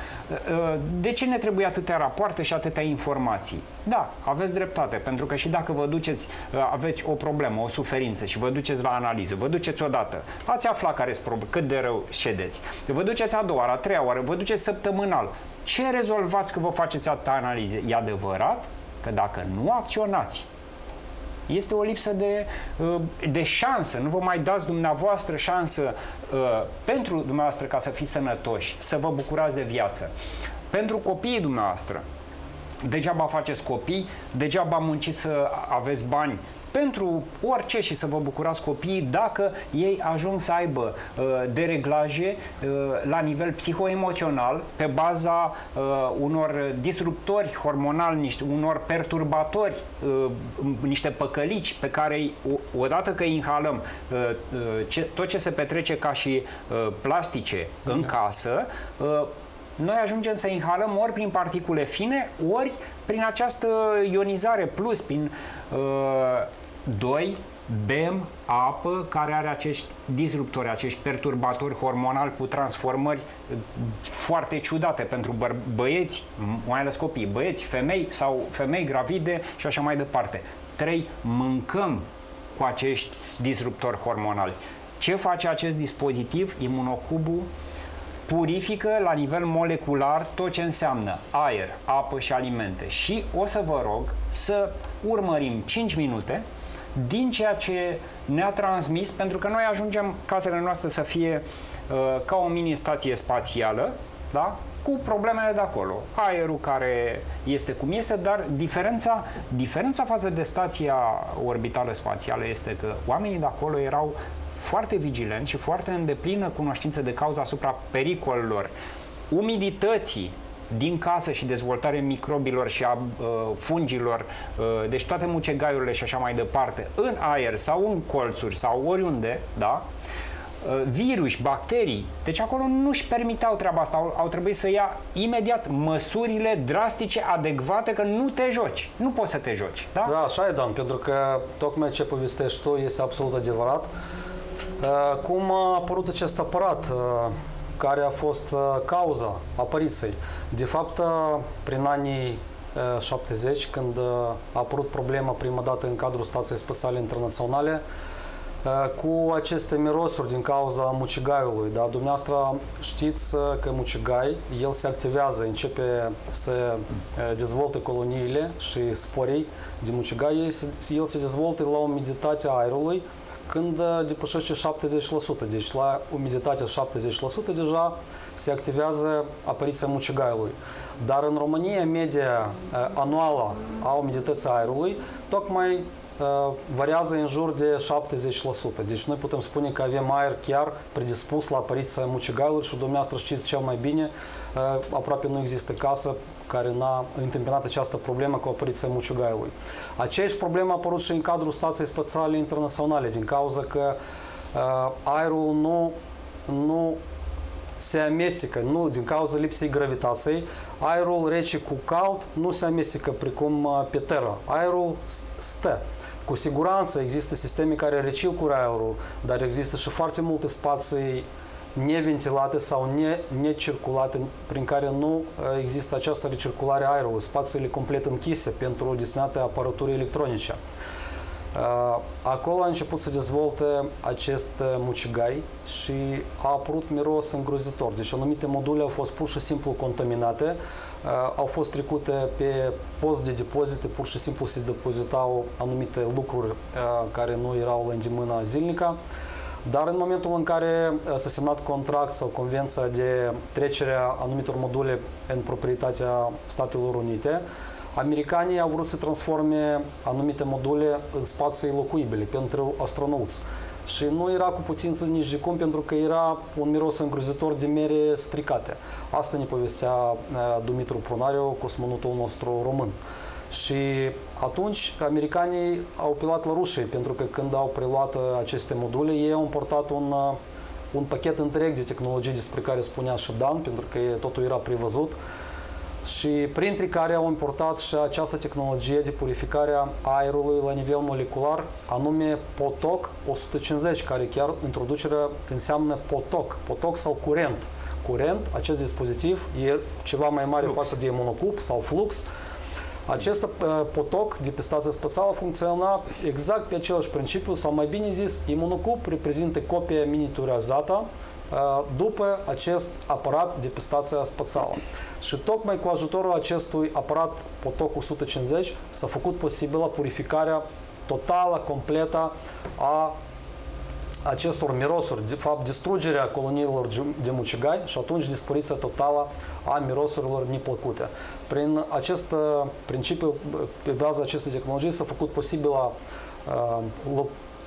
De ce ne trebuie atâtea rapoarte și atâtea informații? Da, aveți dreptate, pentru că și dacă vă duceți, aveți o problemă, o suferință și vă duceți la analiză, vă duceți odată, ați aflat care este problema, cât de rău ședeți. Vă duceți a doua oară, a treia oară, vă duceți săptămânal. Ce rezolvați că vă faceți atâtea analize? E adevărat că dacă nu acționați, este o lipsă de, de șansă. Nu vă mai dați dumneavoastră șansă pentru dumneavoastră ca să fiți sănătoși, să vă bucurați de viață. Pentru copiii dumneavoastră, degeaba faceți copii, degeaba munciți să aveți bani pentru orice și să vă bucurați copiii dacă ei ajung să aibă uh, dereglaje uh, la nivel psihoemoțional pe baza uh, unor disruptori hormonali, niște, unor perturbatori, uh, niște păcălici pe care odată că inhalăm uh, uh, ce, tot ce se petrece ca și uh, plastice în casă, uh, noi ajungem să inhalăm ori prin particule fine, ori prin această ionizare plus, prin uh, doi, bem apă care are acești disruptori, acești perturbatori hormonali cu transformări foarte ciudate pentru bă băieți, mai ales copii, băieți, femei sau femei gravide și așa mai departe. trei. Mâncăm cu acești disruptori hormonali. Ce face acest dispozitiv? Imunocubul purifică la nivel molecular tot ce înseamnă aer, apă și alimente. Și o să vă rog să urmărim cinci minute din ceea ce ne-a transmis, pentru că noi ajungem casele noastre să fie uh, ca o mini-stație spațială, da? Cu problemele de acolo. Aerul care este cum este, dar diferența, diferența față de stația orbitală spațială este că oamenii de acolo erau foarte vigilenți și foarte în deplină cunoștință de cauză asupra pericolelor, umidității din casă și dezvoltare microbilor și a uh, fungilor, uh, deci toate mucegaiurile și așa mai departe, în aer sau în colțuri sau oriunde, da? Uh, virus, bacterii, deci acolo nu-și permiteau treaba asta, au, au trebuit să ia imediat măsurile drastice, adecvate, că nu te joci, nu poți să te joci, da? Da, așa e, Dan, pentru că tocmai ce povestești tu este absolut adevărat. Uh, cum a apărut acest aparat? Uh, care a fost uh, cauza apariției. De fapt, uh, prin anii uh, șaptezeci, când uh, a apărut problema prima dată în cadrul Stației Spațiale Internaționale, uh, cu aceste mirosuri din cauza mucigaiului. Da? Dumneavoastră știți uh, că mucigai, el se activează, începe să uh, dezvolte coloniile și sporii de mucigai, el se dezvoltă la umiditatea aerului, când depășește șaptezeci la sută. Deci la umiditatea șaptezeci la sută deja se activează apariția mucigaiului. Dar în România media anuală a umidității aerului tocmai variază în jur de șaptezeci la sută. Deci noi putem spune că avem aer chiar predispus la apariția mucigaiului și dumneavoastră știți cel mai bine, aproape nu există casă care n-a întâmpinat această problemă cu apariția mucigaiului. Aceeași problemă a apărut și în cadrul Stației Spațiale Internaționale, din cauza că uh, aerul nu, nu se amestecă, nu, din cauza lipsei gravitației, aerul rece cu cald nu se amestecă precum uh, pe Terra. Aerul stă. Cu siguranță există sisteme care recirculă aerul, dar există și foarte multe spații neventilate sau ne, necirculate, prin care nu există această recirculare a aerului, spațiile complet închise pentru destinate apărături electronice. Acolo a început să dezvolte acest mucigai și a apărut miros îngrozitor. Deci anumite module au fost pur și simplu contaminate, au fost trecute pe post de depozite, pur și simplu se depozitau anumite lucruri care nu erau la îndemână zilnică. Dar în momentul în care s-a semnat contract sau convenția de trecere a anumitor module în proprietatea Statelor Unite, americanii au vrut să transforme anumite module în spații locuibile pentru astronauți. Și nu era cu putință nici de cum, pentru că era un miros îngrozitor de mere stricate. Asta ne povestea Dumitru Prunariu, cosmonautul nostru român. Și atunci americanii au apelat la rușii, pentru că când au preluat aceste module, ei au importat un, un pachet întreg de tehnologii despre care spunea și Dan, pentru că totul era prevăzut. și printre care au importat și această tehnologie de purificare a aerului la nivel molecular, anume potoc o sută cincizeci, care chiar introducerea înseamnă potoc, potoc sau curent. Curent, acest dispozitiv e ceva mai mare flux față de monocub sau flux. Acest uh, potoc de pe stația spațială funcționa exact pe același principiu, sau mai bine zis, imunocub reprezintă copia miniaturizată uh, după acest aparat de pe stația spațială. Și tocmai cu ajutorul acestui aparat potoc o sută cincizeci s-a făcut posibilă purificarea totală, completă a acestor mirosuri, de fapt distrugerea coloniilor de mucigari și atunci dispariția totală a mirosurilor neplăcute. Prin acest principiu, pe baza acestei tehnologii, s-a făcut posibilă uh,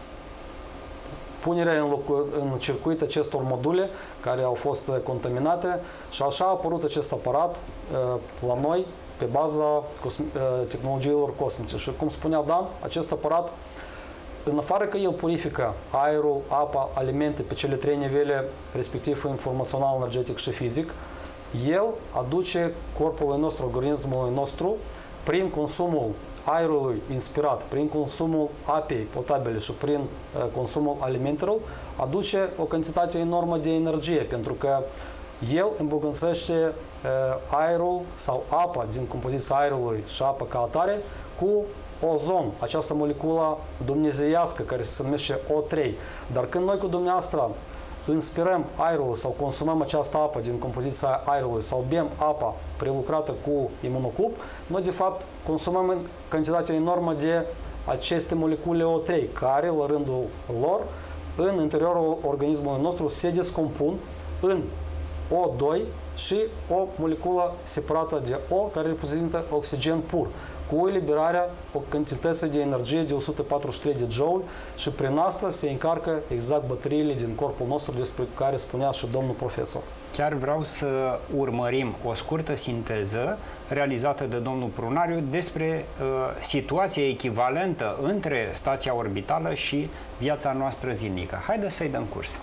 punerea în, locu- în circuit acestor module care au fost contaminate și așa a apărut acest aparat uh, la noi pe baza cosmi- uh, tehnologiilor cosmice. Și cum spunea Dan, acest aparat, în afară că el purifică aerul, apa, alimente pe cele trei nivele, respectiv informațional, energetic și fizic, el aduce corpului nostru, organismului nostru, prin consumul aerului inspirat, prin consumul apei potabile și prin uh, consumul alimentelor, aduce o cantitate enormă de energie, pentru că el îmbogățește uh, aerul sau apa din compoziția aerului și apa ca atare cu ozon, această moleculă dumnezeiască care se numește O trei. Dar când noi cu dumneavoastră inspirăm aerul sau consumăm această apă din compoziția aerului sau bem apa prelucrată cu imunocub, noi de fapt consumăm în cantitate enormă de aceste molecule O trei, care la rândul lor în interiorul organismului nostru se descompun în O doi și o moleculă separată de O care reprezintă oxigen pur, cu eliberarea o cantitate de energie de o sută patruzeci și trei de joule și prin asta se încarcă exact bateriile din corpul nostru despre care spunea și domnul profesor. Chiar vreau să urmărim o scurtă sinteză realizată de domnul Prunariu despre uh, situația echivalentă între stația orbitală și viața noastră zilnică. Haideți să-i dăm curs.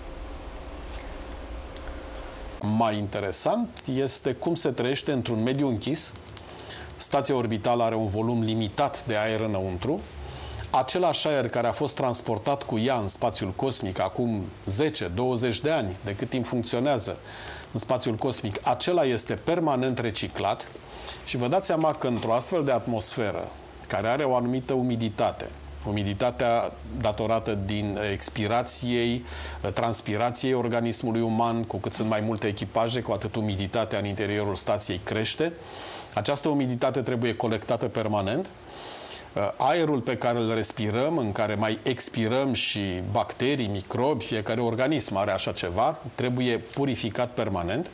Mai interesant este cum se trăiește într-un mediu închis. Stația orbitală are un volum limitat de aer înăuntru. Același aer care a fost transportat cu ea în spațiul cosmic acum zece douăzeci de ani, de cât timp funcționează în spațiul cosmic, acela este permanent reciclat și vă dați seama că într-o astfel de atmosferă care are o anumită umiditate, umiditatea datorată din expirației, transpirației organismului uman, cu cât sunt mai multe echipaje, cu atât umiditatea în interiorul stației crește. Această umiditate trebuie colectată permanent. Aerul pe care îl respirăm, în care mai expirăm și bacterii, microbi, fiecare organism are așa ceva, trebuie purificat permanent.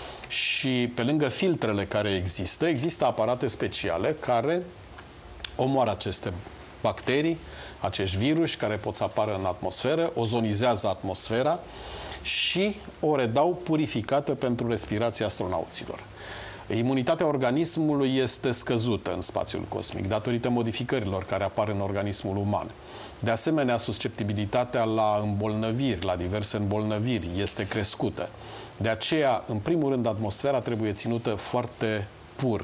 Și pe lângă filtrele care există, există aparate speciale care omoară aceste bacterii, acești virus care pot să apară în atmosferă, ozonizează atmosfera și o redau purificată pentru respirația astronauților. Imunitatea organismului este scăzută în spațiul cosmic datorită modificărilor care apar în organismul uman. De asemenea, susceptibilitatea la îmbolnăviri, la diverse îmbolnăviri, este crescută. De aceea, în primul rând, atmosfera trebuie ținută foarte pur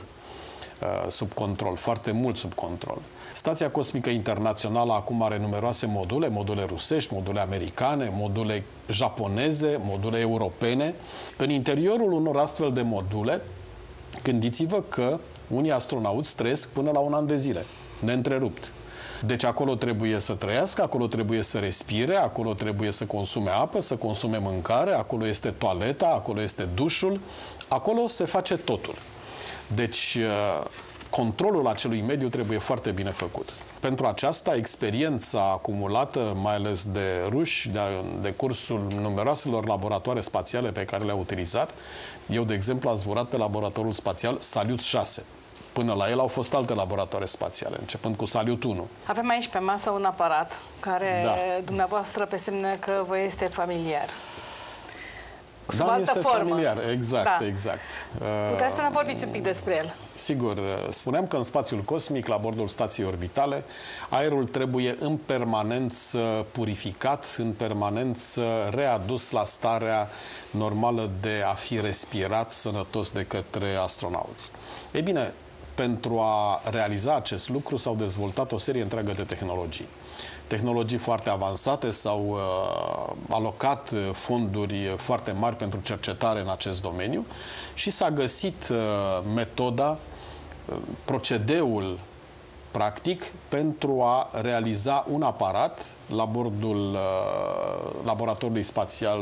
sub control, foarte mult sub control. Stația Cosmică Internațională acum are numeroase module, module rusești, module americane, module japoneze, module europene. În interiorul unor astfel de module, gândiți-vă că unii astronauți trăiesc până la un an de zile, neîntrerupt. Deci acolo trebuie să trăiască, acolo trebuie să respire, acolo trebuie să consume apă, să consume mâncare, acolo este toaleta, acolo este dușul, acolo se face totul. Deci controlul acelui mediu trebuie foarte bine făcut. Pentru aceasta, experiența acumulată, mai ales de ruși, de, de cursul numeroaselor laboratoare spațiale pe care le-au utilizat, eu, de exemplu, am zburat pe laboratorul spațial Salyut șase. Până la el au fost alte laboratoare spațiale, începând cu Salyut unu. Avem aici pe masă un aparat care, da, dumneavoastră, pe semne că vă este familiar. sub Dan altă este formă. familiar, exact, Da. exact. Puteți să ne vorbiți un pic despre el? Sigur, spuneam că în spațiul cosmic, la bordul stației orbitale, aerul trebuie în permanență purificat, în permanență readus la starea normală de a fi respirat sănătos de către astronauți. Ei bine, pentru a realiza acest lucru s-au dezvoltat o serie întreagă de tehnologii. Tehnologii foarte avansate, s-au uh, alocat fonduri foarte mari pentru cercetare în acest domeniu și s-a găsit uh, metoda, uh, procedeul practic pentru a realiza un aparat la bordul uh, laboratorului spațial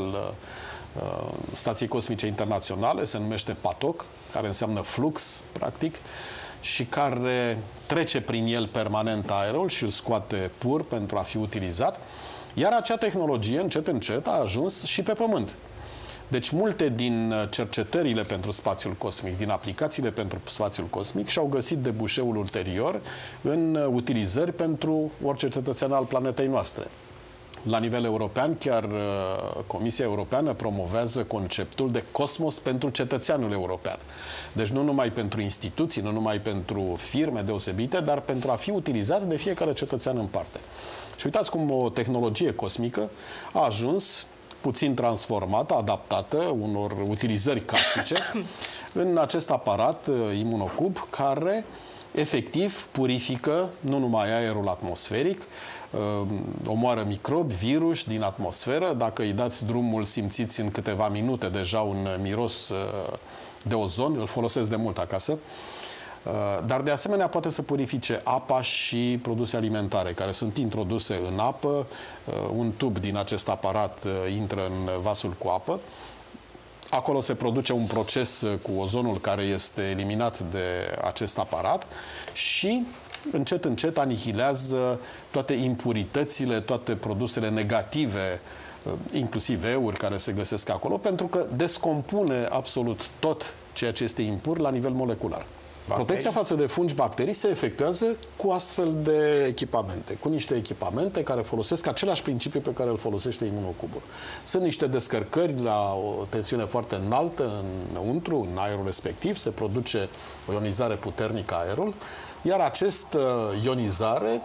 uh, Stației Cosmice Internaționale, se numește PATOC, care înseamnă flux, practic, și care trece prin el permanent aerul și îl scoate pur pentru a fi utilizat, iar acea tehnologie, încet, încet, a ajuns și pe Pământ. Deci multe din cercetările pentru spațiul cosmic, din aplicațiile pentru spațiul cosmic și-au găsit debușeul ulterior în utilizări pentru orice cetățean al planetei noastre. La nivel european, chiar Comisia Europeană promovează conceptul de cosmos pentru cetățeanul european. Deci nu numai pentru instituții, nu numai pentru firme deosebite, dar pentru a fi utilizat de fiecare cetățean în parte. Și uitați cum o tehnologie cosmică a ajuns puțin transformată, adaptată unor utilizări casnice în acest aparat imunocub care efectiv purifică nu numai aerul atmosferic, omoară microbi, virus din atmosferă. Dacă îi dați drumul, simțiți în câteva minute deja un miros de ozon, îl folosesc de mult acasă. Dar de asemenea poate să purifice apa și produse alimentare care sunt introduse în apă. Un tub din acest aparat intră în vasul cu apă. Acolo se produce un proces cu ozonul care este eliminat de acest aparat și încet, încet anihilează toate impuritățile, toate produsele negative, inclusiv euri care se găsesc acolo, pentru că descompune absolut tot ceea ce este impur la nivel molecular. Bacterii? Protecția față de fungi, bacterii se efectuează cu astfel de echipamente, cu niște echipamente care folosesc același principiu pe care îl folosește imunocubul. Sunt niște descărcări la o tensiune foarte înaltă înăuntru, în aerul respectiv, se produce o ionizare puternică a aerului, iar această ionizare,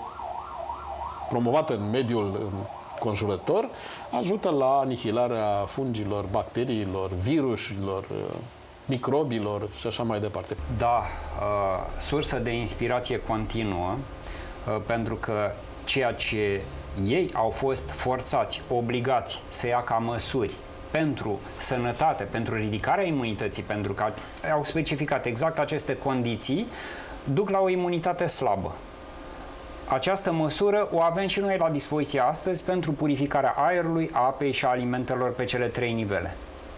promovată în mediul conjurător, ajută la anihilarea fungilor, bacteriilor, virusilor, microbilor și așa mai departe. Da, uh, sursă de inspirație continuă, uh, pentru că ceea ce ei au fost forțați, obligați să ia ca măsuri pentru sănătate, pentru ridicarea imunității, pentru că au specificat exact aceste condiții, duc la o imunitate slabă. Această măsură o avem și noi la dispoziție astăzi pentru purificarea aerului, a apei și a alimentelor pe cele trei nivele.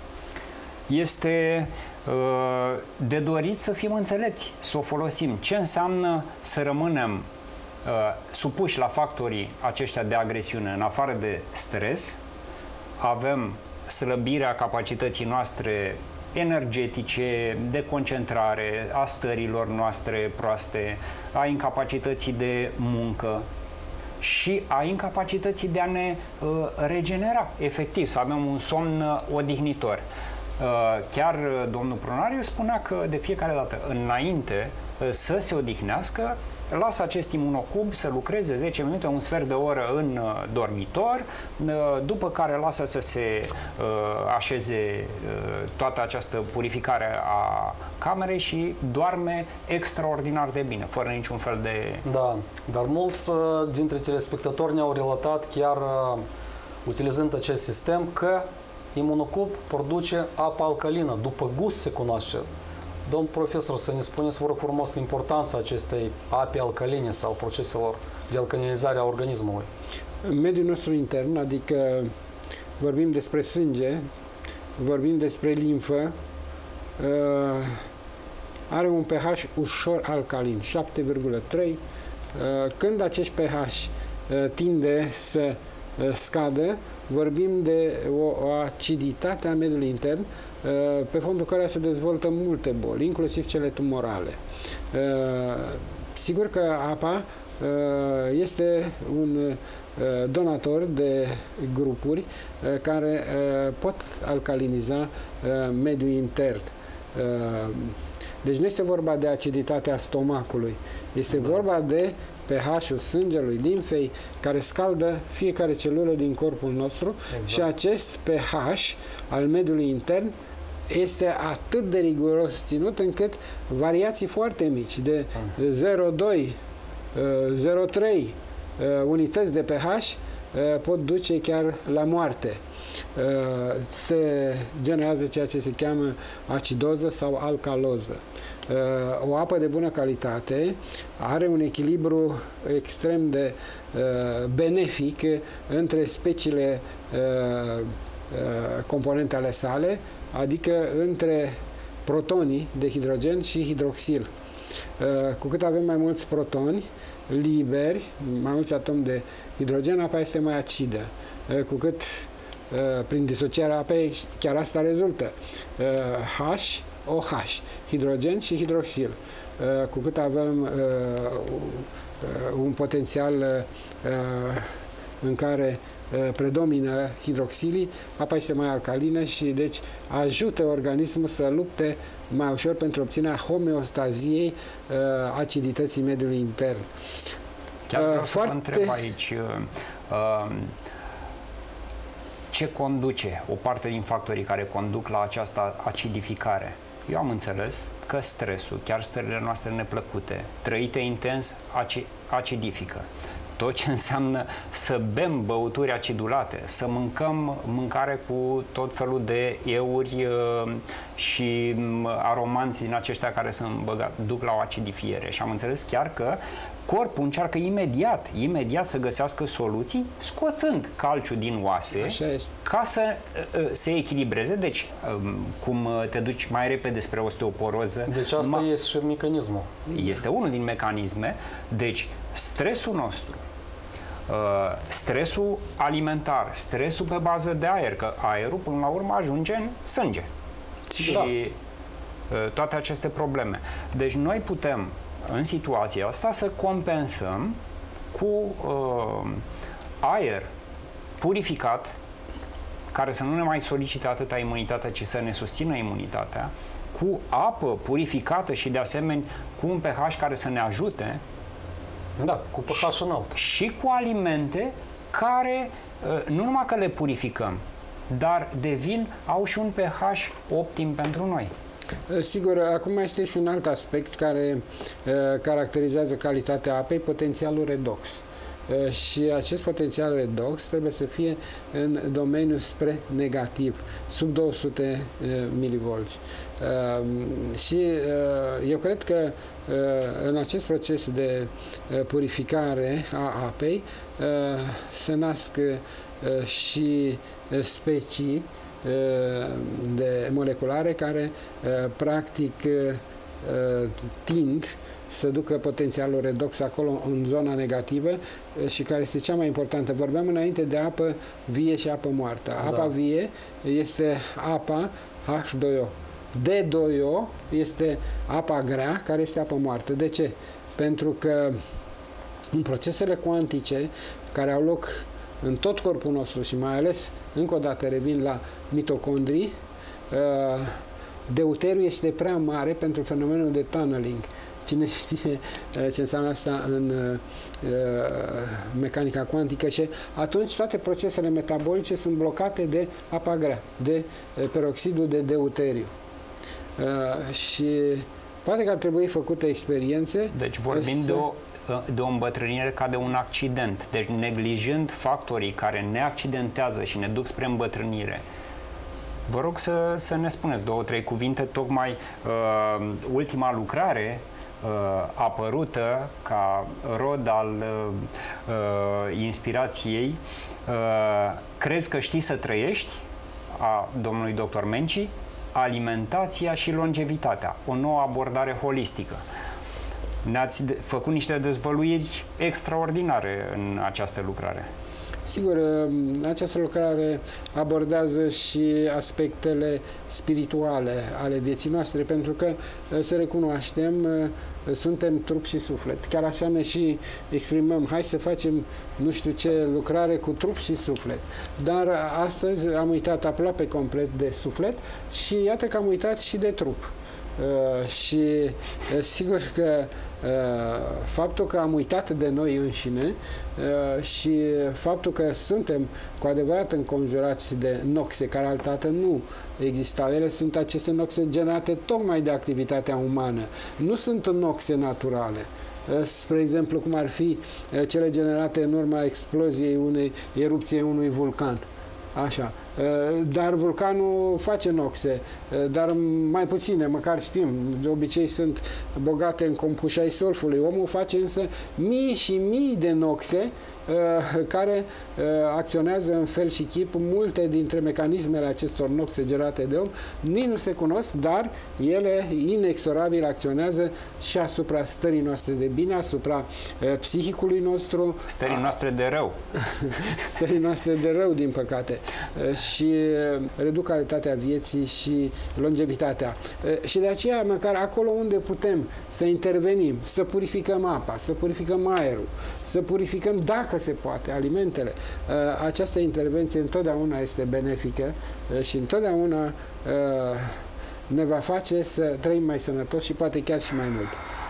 Este uh, de dorit să fim înțelepți, să o folosim. Ce înseamnă să rămânem uh, supuși la factorii aceștia de agresiune, în afară de stres, avem slăbirea capacității noastre energetice, de concentrare, a stărilor noastre proaste, a incapacității de muncă și a incapacității de a ne uh, regenera, efectiv, să avem un somn uh, odihnitor. Uh, chiar uh, domnul Prunariu spunea că de fiecare dată, înainte uh, să se odihnească, lasă acest imunocub să lucreze zece minute, un sfert de oră în uh, dormitor, uh, după care lasă să se uh, așeze uh, toată această purificare a camerei și doarme extraordinar de bine, fără niciun fel de... Da, dar mulți uh, dintre telespectatori ne-au relatat, chiar uh, utilizând acest sistem, că imunocub produce apă alcalină, după gust se cunoaște. Domn profesor, să ne spuneți, vă rog frumos, importanța acestei ape alcaline sau proceselor de alcalinizare a organismului. În mediul nostru intern, adică vorbim despre sânge, vorbim despre limfă, are un pH ușor alcalin, șapte virgulă trei. Când acest pH tinde să scadă, vorbim de o, o aciditate a mediului intern, pe fondul care se dezvoltă multe boli, inclusiv cele tumorale. Sigur că apa este un donator de grupuri care pot alcaliniza mediul intern. Deci nu este vorba de aciditatea stomacului, este da. vorba de pH-ul sângelui, limfei, care scaldă fiecare celulă din corpul nostru, exact. Și acest pH al mediului intern este atât de riguros ținut încât variații foarte mici, de zero virgulă doi, zero virgulă trei unități de pH pot duce chiar la moarte. Se generează ceea ce se cheamă acidoză sau alcaloză. O apă de bună calitate are un echilibru extrem de benefic între speciile componente ale sale, adică între protonii de hidrogen și hidroxil. Cu cât avem mai mulți protoni liberi, mai mulți atomi de hidrogen, apa este mai acidă. Cu cât prin disocierea apei, chiar asta rezultă. H, OH, hidrogen și hidroxil. Cu cât avem un potențial în care predomină hidroxilii, apa este mai alcalină și deci ajută organismul să lupte mai ușor pentru obținerea homeostaziei acidității mediului intern. Chiar vreau Foarte... să vă întreb aici, ce conduce o parte din factorii care conduc la această acidificare? Eu am înțeles că stresul, chiar stările noastre neplăcute, trăite intens, acidifică. Tot ce înseamnă să bem băuturi acidulate, să mâncăm mâncare cu tot felul de euri uh, și aromanți din aceștia care sunt băgat, duc la o acidifiere. Și am înțeles chiar că corpul încearcă imediat, imediat să găsească soluții, scoțând calciul din oase, ca să uh, se echilibreze. Deci, uh, cum te duci mai repede spre osteoporoză... Deci asta ma- este și mecanismul. Este unul din mecanisme. Deci, stresul nostru, uh, stresul alimentar, stresul pe bază de aer, că aerul până la urmă ajunge în sânge. Și da. uh, toate aceste probleme. Deci noi putem, în situația asta, să compensăm cu uh, aer purificat, care să nu ne mai solicite atâta imunitate, ci să ne susțină imunitatea, cu apă purificată și de asemenea cu un pH care să ne ajute. Da, cu pH înalt. Și cu alimente care nu numai că le purificăm, dar devin, au și un pH optim pentru noi. Sigur, acum este și un alt aspect care uh, caracterizează calitatea apei, potențialul redox. Uh, și acest potențial redox trebuie să fie în domeniul spre negativ, sub două sute uh, milivolți. Uh, și uh, eu cred că uh, în acest proces de uh, purificare a apei uh, se nasc uh, și specii de moleculare care practic tind să ducă potențialul redox acolo în zona negativă și care este cea mai importantă. Vorbeam înainte de apă vie și apă moartă. Apa da. vie este apa H doi O. D doi O este apa grea, care este apă moartă. De ce? Pentru că în procesele cuantice care au loc în tot corpul nostru și mai ales, încă o dată revin la mitocondrii, deuteriul este prea mare pentru fenomenul de tunneling. Cine știe ce înseamnă asta în mecanica cuantică, și atunci toate procesele metabolice sunt blocate de apa grea, de peroxidul de deuteriu. Și poate că ar trebui făcute experiențe. Deci vorbim să... de o de o îmbătrânire ca de un accident. Deci neglijând factorii care ne accidentează și ne duc spre îmbătrânire. Vă rog să, să ne spuneți două, trei cuvinte. Tocmai uh, ultima lucrare uh, apărută ca rod al uh, inspirației uh, Crezi că știi să trăiești? A domnului doctor Menci, alimentația și longevitatea. O nouă abordare holistică. Ne-ați făcut niște dezvăluiri extraordinare în această lucrare. Sigur, această lucrare abordează și aspectele spirituale ale vieții noastre, pentru că, să recunoaștem, suntem trup și suflet. Chiar așa ne și exprimăm, hai să facem nu știu ce lucrare cu trup și suflet. Dar astăzi am uitat aproape complet de suflet și iată că am uitat și de trup. Uh, și uh, sigur că uh, faptul că am uitat de noi înșine uh, și faptul că suntem cu adevărat înconjurați de noxe care altădată nu existau. Ele sunt aceste noxe generate tocmai de activitatea umană. Nu sunt noxe naturale. Spre exemplu, cum ar fi cele generate în urma exploziei unei erupției unui vulcan. Așa. Dar vulcanul face noxe, dar mai puține, măcar știm, de obicei sunt bogate în compuși ai sulfului. Omul face însă mii și mii de noxe care acționează în fel și chip. Multe dintre mecanismele acestor noxe generate de om nici nu se cunosc, dar ele inexorabil acționează și asupra stării noastre de bine, asupra psihicului nostru. Stării noastre de rău. Stării noastre de rău, din păcate. Și reduc calitatea vieții și longevitatea. Și de aceea, măcar acolo unde putem să intervenim, să purificăm apa, să purificăm aerul, să purificăm, dacă se poate, alimentele, această intervenție întotdeauna este benefică și întotdeauna ne va face să trăim mai sănătos și poate chiar și mai mult.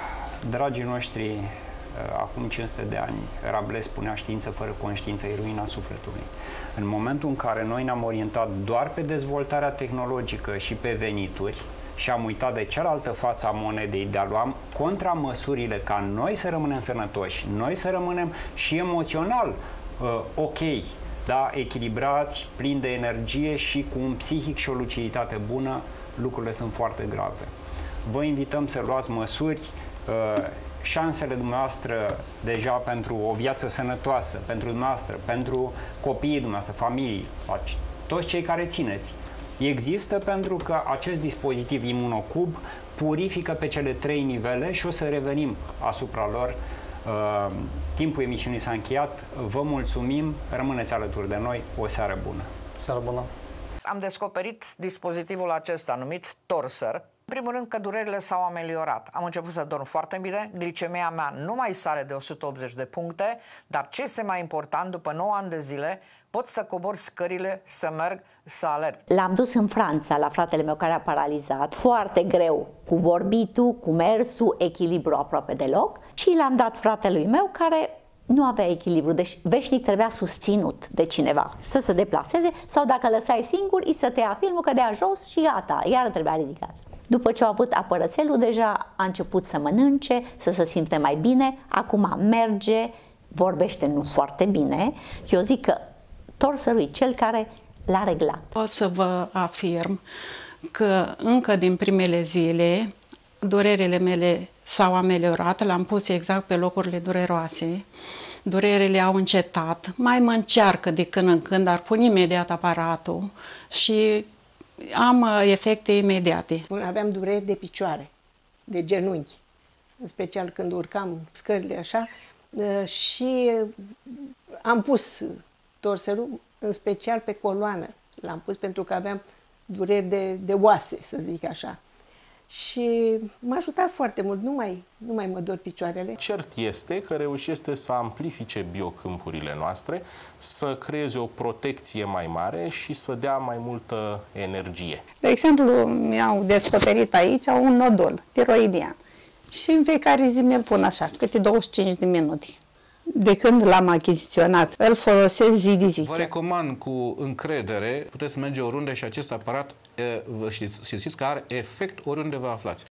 Dragii noștri, acum cinci sute de ani, Rabelais spunea: știință fără conștiință e ruina sufletului. În momentul în care noi ne-am orientat doar pe dezvoltarea tehnologică și pe venituri și am uitat de cealaltă față a monedei, de a lua contramăsurile ca noi să rămânem sănătoși, noi să rămânem și emoțional uh, ok, da, echilibrați, plini de energie și cu un psihic și o luciditate bună, lucrurile sunt foarte grave. Vă invităm să luați măsuri. Uh, șansele dumneavoastră deja pentru o viață sănătoasă, pentru dumneavoastră, pentru copiii dumneavoastră, familii, toți cei care țineți, există, pentru că acest dispozitiv Imunocub purifică pe cele trei nivele și o să revenim asupra lor. Uh, timpul emisiunii s-a încheiat. Vă mulțumim, rămâneți alături de noi. O seară bună! Seară bună! Am descoperit dispozitivul acesta numit Torser. În primul rând că durerile s-au ameliorat. Am început să dorm foarte bine, glicemia mea nu mai sare de o sută optzeci de puncte, dar ce este mai important, după nouă ani de zile, pot să cobor scările, să merg, să alerg. L-am dus în Franța la fratele meu care a paralizat, foarte greu, cu vorbitul, cu mersul, echilibru aproape deloc, și l-am dat fratelui meu care nu avea echilibru, deci veșnic trebuia susținut de cineva să se deplaseze, sau dacă lăsai singur, îi să te ia filmul, cădea jos și gata, iar trebuia ridicat. După ce a avut apărățelul, deja a început să mănânce, să se simte mai bine, acum merge, vorbește nu foarte bine. Eu zic că Torserul e cel care l-a reglat. Pot să vă afirm că încă din primele zile durerile mele s-au ameliorat, l-am pus exact pe locurile dureroase, durerile au încetat, mai mă încearcă de când în când, dar pun imediat aparatul și am efecte imediate. Aveam dureri de picioare, de genunchi, în special când urcam scările așa, și am pus Torserul, în special pe coloană. L-am pus pentru că aveam dureri de, de oase, să zic așa. Și m-a ajutat foarte mult, nu mai, nu mai mă dor picioarele. Cert este că reușește să amplifice biocâmpurile noastre, să creeze o protecție mai mare și să dea mai multă energie. De exemplu, mi-au descoperit aici un nodul tiroidian și în fiecare zi mi-l pun așa, câte douăzeci și cinci de minute. De când l-am achiziționat, îl folosesc zi de zi. Vă recomand cu încredere, puteți merge oriunde și acest aparat, vă știți, știți că are efect oriunde vă aflați.